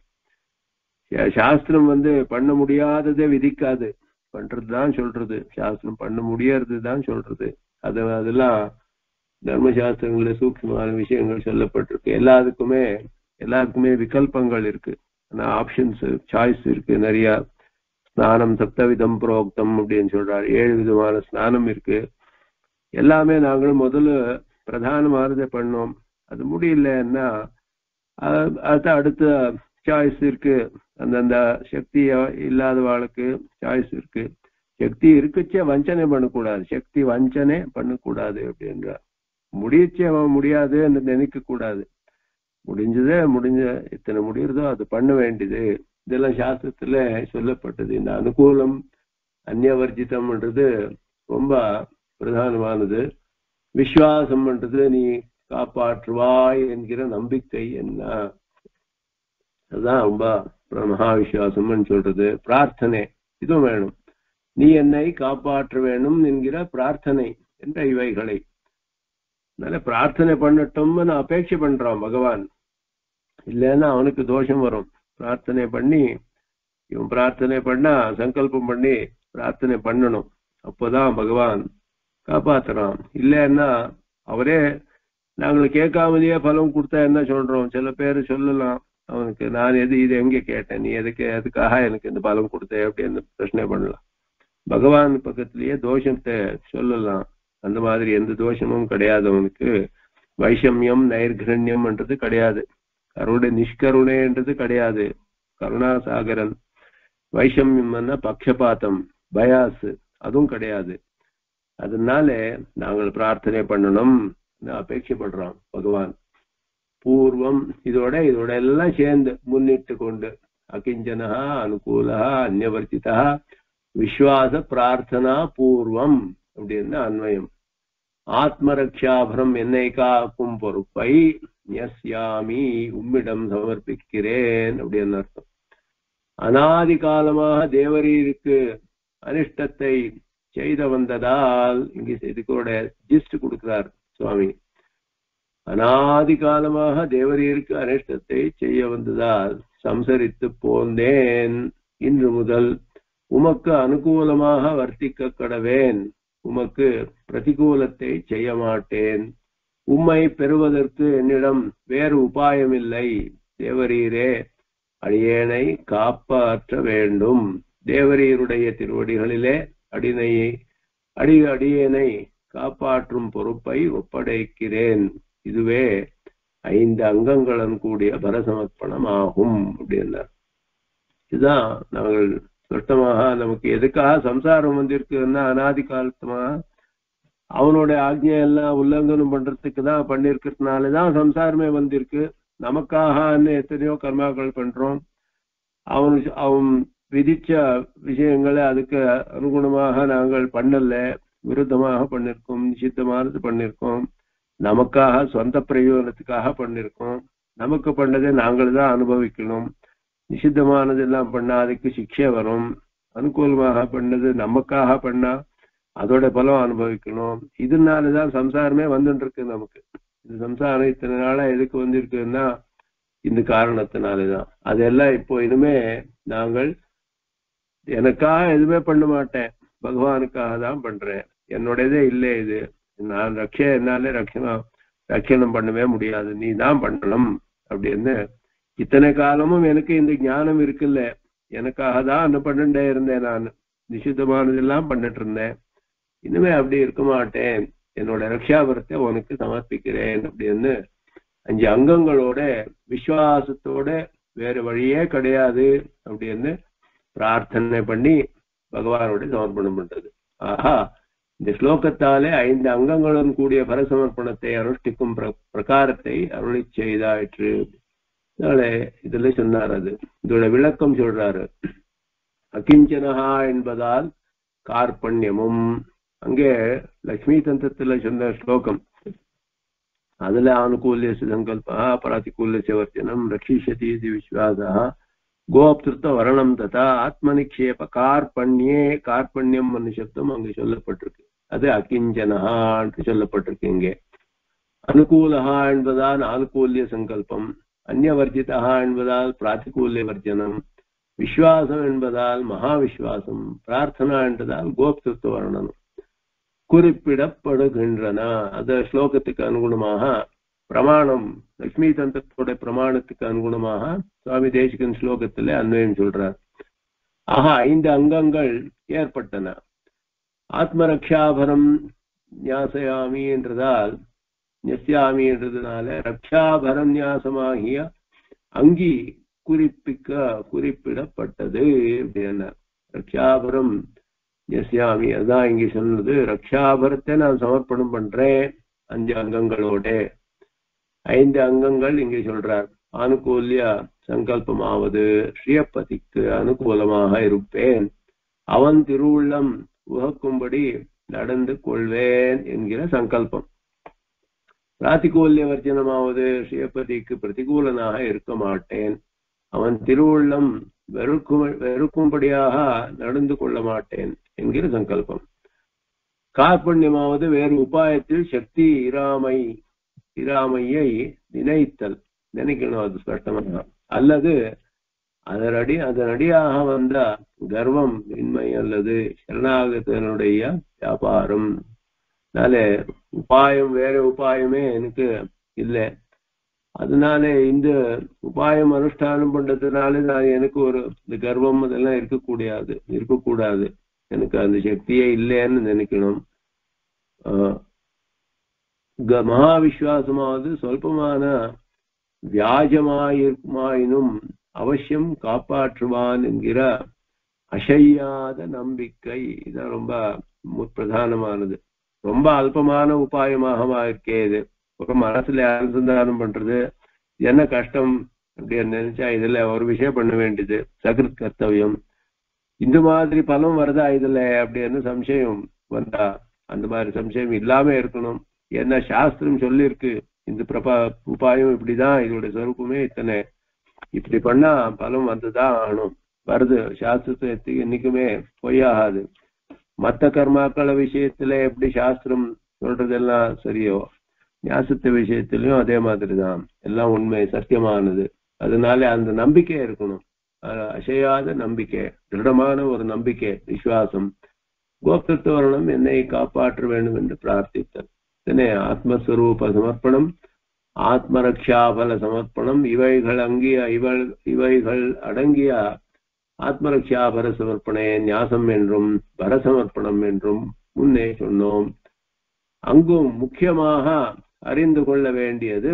சாஸ்திரம் வந்து பண்ண முடியாததை விதிக்காது, பண்றதுதான் சொல்றது. சாஸ்திரம் பண்ண முடியறது தான் சொல்றது. அது அதெல்லாம் தர்மசாஸ்திரங்கள சூக்ஷ்மமான விஷயங்கள் சொல்லப்பட்டிருக்கு. எல்லாத்துக்குமே எல்லாத்துக்குமே விகல்பங்கள் இருக்கு, ஆனா ஆப்ஷன்ஸ் சாய்ஸ் இருக்கு நிறைய. ஸ்நானம் சப்தவிதம் புரோக்தம் அப்படின்னு சொல்றாரு. ஏழு விதமான ஸ்நானம் இருக்கு. எல்லாமே நாங்களும் முதல்ல பிரதானமானதை பண்ணோம். அது முடியலன்னா அது அடுத்த சாய்ஸ் இருக்கு. அந்தந்த சக்தி இல்லாதவாளுக்கு சாய்ஸ் இருக்கு. சக்தி இருக்குச்சே வஞ்சனை பண்ணக்கூடாது, சக்தி வஞ்சனை பண்ணக்கூடாது அப்படின்ற. முடியச்சே முடியாது நினைக்க கூடாது. முடிஞ்சதே முடிஞ்ச இத்தனை முடியறதோ அது பண்ண வேண்டியது. இதெல்லாம் சாஸ்திரத்துல சொல்லப்பட்டது. இந்த அனுகூலம் அந்நியவர்ஜிதம்ன்றது ரொம்ப பிரதானமானது. விஸ்வாசம்ன்றது நீ காப்பாற்றுவாய் என்கிற நம்பிக்கை என்ன, அதுதான் ரொம்ப மகா விசுவாசம்னு சொல்றது. பிரார்த்தனை இதுவும் வேணும். நீ என்னை காப்பாற்ற வேணும் என்கிற பிரார்த்தனை என்ற இவைகளை அதனால பிரார்த்தனை பண்ணட்டும்னு அபேட்சை பண்றான் பகவான். இல்லைன்னா அவனுக்கு தோஷம் வரும். பிரார்த்தனை பண்ணி இவன் பிரார்த்தனை பண்ணா சங்கல்பம் பண்ணி பிரார்த்தனை பண்ணணும். அப்போதான் பகவான் காப்பாத்துறான். இல்லைன்னா அவரே நாங்கள் கேட்காமலேயே பலம் கொடுத்தா என்ன சொல்றோம். சில பேர் சொல்லலாம் அவனுக்கு, நான் எது இது எங்க கேட்டேன், நீ எதுக்கு எதுக்காக எனக்கு இந்த பலம் கொடுத்த அப்படின்னு பிரச்சனை பண்ணலாம். பகவான் பக்கத்திலேயே தோஷத்தை சொல்லலாம். அந்த மாதிரி எந்த தோஷமும் கிடையாது அவனுக்கு. வைஷமியம் நைர்கரண்யம்ன்றது கிடையாது. கருணை நிஷ்கருணைன்றது கிடையாது. கருணாசாகரன். வைஷமியம்னா பக்ஷபாத்தம் பயாஸ் அதுவும் கிடையாது. அதனால நாங்கள் பிரார்த்தனை பண்ணணும் அபேட்சைப்படுறோம் பகவான். பூர்வம் இதோட இதோட எல்லாம் சேர்ந்து முன்னிட்டு கொண்டு அகிஞ்சனா அனுகூலா அந்நியவர்த்திதா விஸ்வாச பிரார்த்தனா பூர்வம் அப்படின்னு அன்வயம். ஆத்மரக்ஷாபரம் என்னை காக்கும் பொறுப்பை ஞஸ்யாமி உம்மிடம் சமர்ப்பிக்கிறேன் அப்படின்னு அர்த்தம். அனாதி காலமாக தேவரீருக்கு அனிஷ்டத்தை செய்த வந்ததால் இங்க இதுக்கூட ஜிஸ்ட் கொடுக்கிறார் சுவாமி. அனாதி காலமாக தேவரீருக்கு அனிஷ்டத்தை செய்ய வந்ததால் சம்சரித்து போந்தேன். இன்று முதல் உமக்கு அனுகூலமாக வர்த்திக்க கடவேன். உமக்கு பிரதிகூலத்தை செய்ய மாட்டேன். உம்மை பெறுவதற்கு என்னிடம் வேறு உபாயமில்லை. தேவரீரே அடியேனை காப்பாற்ற வேண்டும். தேவரீருடைய திருவடிகளிலே அடினையை அடி அடியேனை காப்பாற்றும் பொறுப்பை ஒப்படைக்கிறேன். இதுவே ஐந்து அங்கங்களுடன் கூடிய பரசமர்ப்பணம் ஆகும் அப்படின்னார். இதுதான் நாங்கள் சொட்டமாக நமக்கு எதுக்காக சம்சாரம் வந்திருக்குன்னா அனாதி காலத்துமா அவனோட ஆக்ஞையெல்லாம் உல்லங்கனம் பண்றதுக்கு தான் பண்ணிருக்கிறதுனாலதான் சம்சாரமே வந்திருக்கு. நமக்காக எத்தனையோ கர்மாக்கள் பண்றோம். அவன் அவன் விதிச்ச விஷயங்களை அதுக்கு அனுகுணமாக நாங்கள் பண்ணல, விருத்தமாக பண்ணிருக்கோம், நிஷித்தமானது பண்ணிருக்கோம், நமக்காக சொந்த பிரயோஜனத்துக்காக பண்ணிருக்கோம். நமக்கு பண்ணதை நாங்கள் தான் அனுபவிக்கணும். நிஷித்தமானது எல்லாம் பண்ணா அதுக்கு சிக்ஷை வரும். அனுகூலமாக பண்ணது நமக்காக பண்ணா அதோட பலம் அனுபவிக்கணும். இதனாலதான் சம்சாரமே வந்துட்டு இருக்கு நமக்கு. இந்த சம்சாரம் இத்தனை நாளா எதுக்கு வந்திருக்குன்னா இந்த காரணத்தினாலதான். அதெல்லாம் இப்போ இனிமே நாங்கள் எனக்காக எதுவுமே பண்ண மாட்டேன், பகவானுக்காக தான் பண்றேன். என்னுடையதே இல்லை இது. நான் ரட்ச என்னாலே ரட்சணம் ரட்சணம் பண்ணவே முடியாது, நீ தான் பண்ணணும் அப்படின்னு இத்தனை காலமும் எனக்கு இந்த ஞானம் இருக்குல்ல. எனக்காக தான் என்ன பண்ணிட்டே இருந்தேன். நான் நிஷித்தமானதெல்லாம் பண்ணிட்டு இருந்தேன். இனிமே அப்படி இருக்க மாட்டேன். என்னோட ரக்ஷாபரத்தை உனக்கு சமர்ப்பிக்கிறேன் அப்படின்னு அஞ்சு அங்கங்களோட விசுவாசத்தோட வேற வழியே கிடையாது அப்படின்னு பிரார்த்தனை பண்ணி பகவானோட சமர்ப்பணம் பண்றது. ஆஹா, இந்த ஸ்லோகத்தாலே ஐந்து அங்கங்களுடன் கூடிய பரசமர்ப்பணத்தை அனுஷ்டிக்கும் பிரகாரத்தை அருளி செய்தாயிற்று. அதனால இதுல சொன்னார். அது இதோட விளக்கம் சொல்றாரு. அகிஞ்சனஹா என்பதால் கார்பண்யமும், அங்கே லட்சுமி தந்திரத்துல சொன்ன ஸ்லோகம், அதுல ஆனுகூல்ய சங்கல்பா பிராதிகூல்ய வர்த்தனம் ரட்சிஷதி விஸ்வாசா கோப்திருத்த வரணம் ததா ஆத்மநிக்ஷேப கார்பண்யே, கார்பண்யம் சப்தம் அங்கு சொல்லப்பட்டிருக்கு. அது அகிஞ்சனஹான்னு சொல்லப்பட்டிருக்கு. இங்கே அனுகூலஹா என்பதால் ஆனுகூல்ய சங்கல்பம், அந்நியவர்ஜிதா என்பதால் பிராதிகூல்ய வர்ஜனம், விஸ்வாசம் என்பதால் மகாவிஸ்வாசம், பிரார்த்தனா என்பதால் கோப்திருத்த வர்ணனம் குறிப்பிடப்படுகின்றன. அந்த ஸ்லோகத்துக்கு அனுகுணமாக பிரமாணம், லட்சுமி தந்திரத்தோட பிரமாணத்துக்கு அனுகுணமாக சுவாமி தேசிகன் ஸ்லோகத்துல அன்வயம் சொல்றார். ஆக ஐந்து அங்கங்கள் ஏற்பட்டன. ஆத்மரக்ஷாபரம் ஞாசயாமி என்றதால் ஞஸ்யாமி என்றதுனால ரக்ஷாபரநியாசமாகிய அங்கி குறிப்பிக்க குறிப்பிடப்பட்டது அப்படின்னா ரக்ஷாபரம் ஞஸ்யாமி. அதான் இங்க சொன்னது. ரக்ஷாபரத்தை நான் சமர்ப்பணம் பண்றேன் அஞ்சு அங்கங்களோட. ஐந்து அங்கங்கள் இங்கே சொல்றார். ஆனுகூல்ய சங்கல்பமாவது ஸ்ரீயப்பதிக்கு அனுகூலமாக இருப்பேன், அவன் திருவுள்ளம் உகக்கும்படி நடந்து கொள்வேன் என்கிற சங்கல்பம். பிராதிகூல்ய வர்ஜனமாவது ஸ்ரீயப்பதிக்கு பிரதிகூலனாக இருக்க மாட்டேன், அவன் திருவுள்ளம் வெறுக்கும் வெறுக்கும்படியாக நடந்து கொள்ள மாட்டேன் என்கிற சங்கல்பம். கார்பண்யமாவது வேறு உபாயத்தில் சக்தி இராமை இராமையை நினைத்தல், நினைக்கணும். அது ஸ்பஷ்டமாக. அல்லது அதனடி அதனடியாக வந்த கர்வம் இன்மை அல்லது சரணாகதனுடைய வியாபாரம். அதனால உபாயம் வேற உபாயமே எனக்கு இல்லை. அதனால இந்த உபாயம் அனுஷ்டானம் பண்றதுனால நான் எனக்கு ஒரு இந்த கர்வம் அதெல்லாம் இருக்கக்கூடாது இருக்கக்கூடாது எனக்கு அந்த சக்தியே இல்லைன்னு நினைக்கணும். ஆஹ் மகாவிஸ்வாசமாவது சொல்பமான வியாஜமாயிருக்குமாயினும் அவசியம் காப்பாற்றுவான் என்கிற அசையாத நம்பிக்கை. இதான் ரொம்ப பிரதானமானது. ரொம்ப அல்பமான உபாயமாக இருக்கே இது. ஒரு மனசுல அனுசந்தானம் பண்றது என்ன கஷ்டம் அப்படின்னு நினைச்சா இதுல ஒரு விஷயம் பண்ண வேண்டியது சகிருத் கர்த்தவியம். இந்த மாதிரி பலம் வருதா இதுல அப்படின்னு சம்சயம் வந்தா அந்த மாதிரி சம்சயம் இல்லாம இருக்கணும். என்ன சாஸ்திரம் சொல்லிருக்கு, இந்த பிரபா உபாயம் இப்படிதான், இதோட சொரூபமே இத்தனை, இப்படி பண்ணா பலம் வந்துதான் ஆகணும், வருது சாஸ்திரத்தை என்னைக்குமே பொய்யாகாது. மற்ற கர்மாக்கள விஷயத்துல எப்படி சாஸ்திரம் சொல்றதெல்லாம் சரியோ, ஞாசத்த விஷயத்திலயும் அதே மாதிரிதான், எல்லாம் உண்மை சத்தியமானது. அதனால அந்த நம்பிக்கை இருக்கணும், அசையாத நம்பிக்கை, திருடமான ஒரு நம்பிக்கை, விசுவாசம். கோப்தத்துவரணம் என்னை காப்பாற்ற வேண்டும் என்று பிரார்த்தித்தல். இதனை ஆத்மஸ்வரூப சமர்ப்பணம், ஆத்மரக்ஷாபல சமர்ப்பணம், இவைகள் அங்கிய இவள் இவைகள் அடங்கிய ஆத்மரக்ஷா பர சமர்ப்பணே ஞாசம் என்றும் பரசமர்ப்பணம் என்றும் முன்னே சொன்னோம். அங்கும் முக்கியமாக அறிந்து கொள்ள வேண்டியது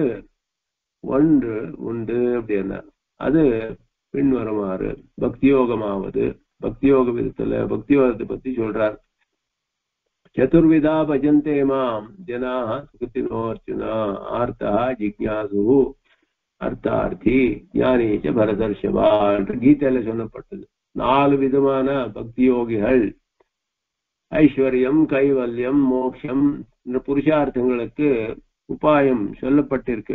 ஒன்று உண்டு அப்படின்னா, அது பின்வருமாறு பக்தியோகமாவது. பக்தியோக விதத்துல பக்தியோகத்தை பத்தி சொல்றார். சதுர்விதா பஜந்தே மாம் ஜனாஹ சுகினோ அர்ஜுனா, ஆர்த்தா ஜிக்ஞாசு அர்த்தார்த்தி ஞானீச்ச பரதர்ஷவா என்று கீதையில சொல்லப்பட்டது. நாலு விதமான பக்தி யோகிகள், ஐஸ்வர்யம், கைவல்யம், மோட்சம் என்ற புருஷார்த்தங்களுக்கு உபாயம் சொல்லப்பட்டிருக்கு.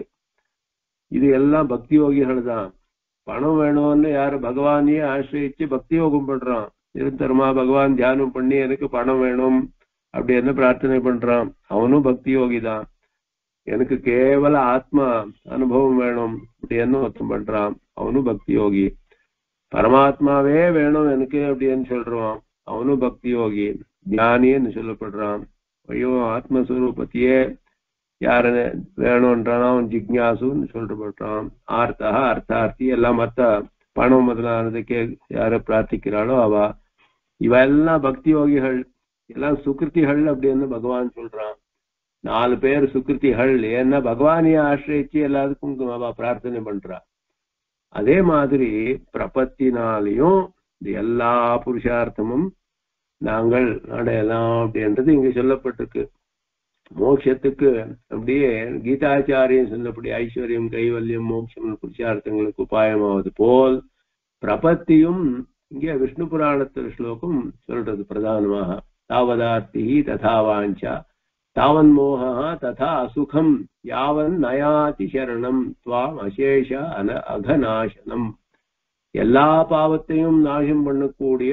இது எல்லாம் பக்தி யோகிகள் தான். பணம் வேணும்னு யாரு பகவானையே ஆசிரியிச்சு பக்தி யோகம் பண்றான், நிரந்தரமா பகவான் தியானம் பண்ணி எனக்கு பணம் வேணும் அப்படி என்ன பிரார்த்தனை பண்றான், அவனும் பக்தி யோகி தான். எனக்கு கேவல ஆத்ம அனுபவம் வேணும் அப்படி என்ன ஒருத்தம் பண்றான், அவனும் பக்தி யோகி. பரமாத்மாவே வேணும் எனக்கு அப்படின்னு சொல்றான், அவனும் பக்தி யோகி. ஞானின்னு சொல்லப்படுறான். ஐயோ ஆத்மஸ்வரூபத்தையே யாரு வேணும்ன்றான், அவன் ஜிக்ஞாசுன்னு சொல்லப்படுறான். ஆர்த்தா அர்த்தார்த்தி எல்லாம் மற்ற பணம் முதலானதுக்கே யார பிரார்த்திக்கிறாளோ அவ, இவெல்லாம் பக்தி யோகிகள், எல்லாம் சுகிருத்திகள் அப்படின்னு பகவான் சொல்றான். நாலு பேர் சுகிருத்திகள், ஏன்னா பகவானையே ஆசிரியிச்சு எல்லாருக்கும் அவ பிரார்த்தனை பண்றா. அதே மாதிரி பிரபத்தினாலையும் எல்லா புருஷார்த்தமும் நாங்கள் அடையலாம் அப்படின்றது இங்க சொல்லப்பட்டிருக்கு. மோட்சத்துக்கு அப்படியே கீதாச்சாரியம் சொன்னபடி ஐஸ்வர்யம், கைவல்யம், மோட்சம் புருஷார்த்தங்களுக்கு உபாயமாவது போல் பிரபத்தியும் இங்கே விஷ்ணு புராணத்தில் ஸ்லோகம் சொல்றது பிரதானமாக. தாவதார்த்தி ததா வாஞ்சா தாவன் மோகா ததா அசுகம் யாவன் நயாதி சரணம் துவாம் அசேஷ அன அகநாசனம். எல்லா பாவத்தையும் நாசம் பண்ணக்கூடிய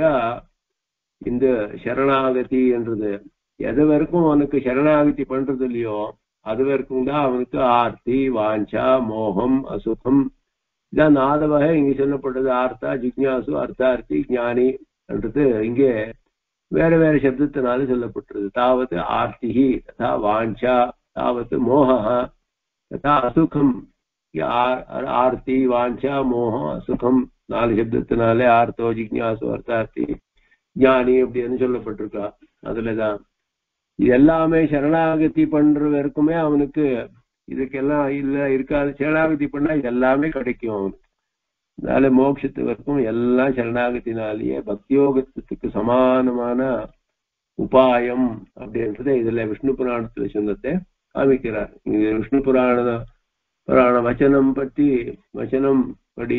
இந்த சரணாகதி என்றது எது வரைக்கும் அவனுக்கு சரணாகதி பண்றது இல்லையோ அது வரைக்கும் தான் அவனுக்கு ஆர்த்தி, வாஞ்சா, மோகம், அசுகம், இதான் நாலு வகை இங்க சொல்லப்பட்டது. ஆர்த்தா, ஜிக்ஞாசு, அர்த்தார்த்தி, ஞானி என்றது இங்கே வேற வேற சப்தத்தினால சொல்லப்பட்டது. தாவது ஆர்த்திஹி ததா வாஞ்சா, தாவது மோகா ததா அசுகம். ஆர்த்தி, வாஞ்சா, மோகம், அசுகம் நாலு சப்தத்தினாலே ஆர்த்தோ, ஜிக்ஞாசு, அர்த்தார்த்தி, ஞானி அப்படின்னு சொல்லப்பட்டிருக்கா. அதுலதான் இது எல்லாமே சரணாகதி பண்ற வரைக்குமே அவனுக்கு இதுக்கெல்லாம் இல்ல இருக்காது. சரணாகதி பண்ணா இது எல்லாமே கிடைக்கும் அவனுக்கு. அதனால மோட்சத்து வரைக்கும் எல்லாம் சரணாகத்தினாலேயே பக்தியோகத்துக்கு சமானமான உபாயம் அப்படின்றத இதுல விஷ்ணு புராணத்துல சொன்னதை காமிக்கிறார். இங்க விஷ்ணு புராண புராண வச்சனம் பற்றி வச்சனம் படி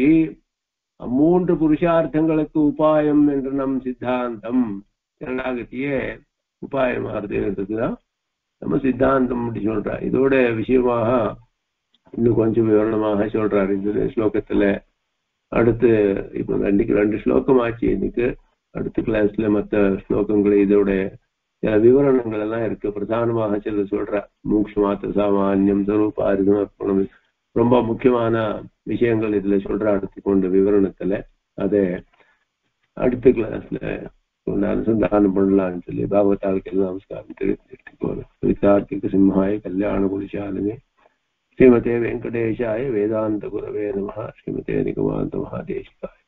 மூன்று புருஷார்த்தங்களுக்கு உபாயம் என்ற நம் சித்தாந்தம் சரணாகத்தியே உபாயமாகிறதுதான் நம்ம சித்தாந்தம் அப்படி சொல்றா. இதோட விஷயமாக இன்னும் கொஞ்சம் விவரணமாக சொல்றாரு இந்த ஸ்லோகத்துல. அடுத்து இப்ப ரெண்டுக்கு ரெண்டு ஸ்லோகம் ஆச்சு இன்னைக்கு. அடுத்த கிளாஸ்ல மற்ற ஸ்லோகங்கள் இதோட சில விவரணங்கள் எல்லாம் இருக்கு. பிரதானமாக சில சொல்ற மூக்ஷமாத்த சாமான்யம் ஸ்வரூபாரிதம் அர்ப்பணம் ரொம்ப முக்கியமான விஷயங்கள் இதுல சொல்ற அடுத்து கொண்ட விவரணத்துல. அதை அடுத்த கிளாஸ்ல அனுசந்தானம் பண்ணலாம்னு சொல்லி பாகவதாவுக்கு எல்லாம் நமஸ்காரம் தெரிவித்துட்டு போறேன். கார்த்திக சிம்ஹாய கல்யாண குலிசாலினே ஸ்ரீமதே வெங்கடேஷாய வேதாந்த குரவே நமஹ. ஸ்ரீமதே நிகமாந்த மகாதேசிகாய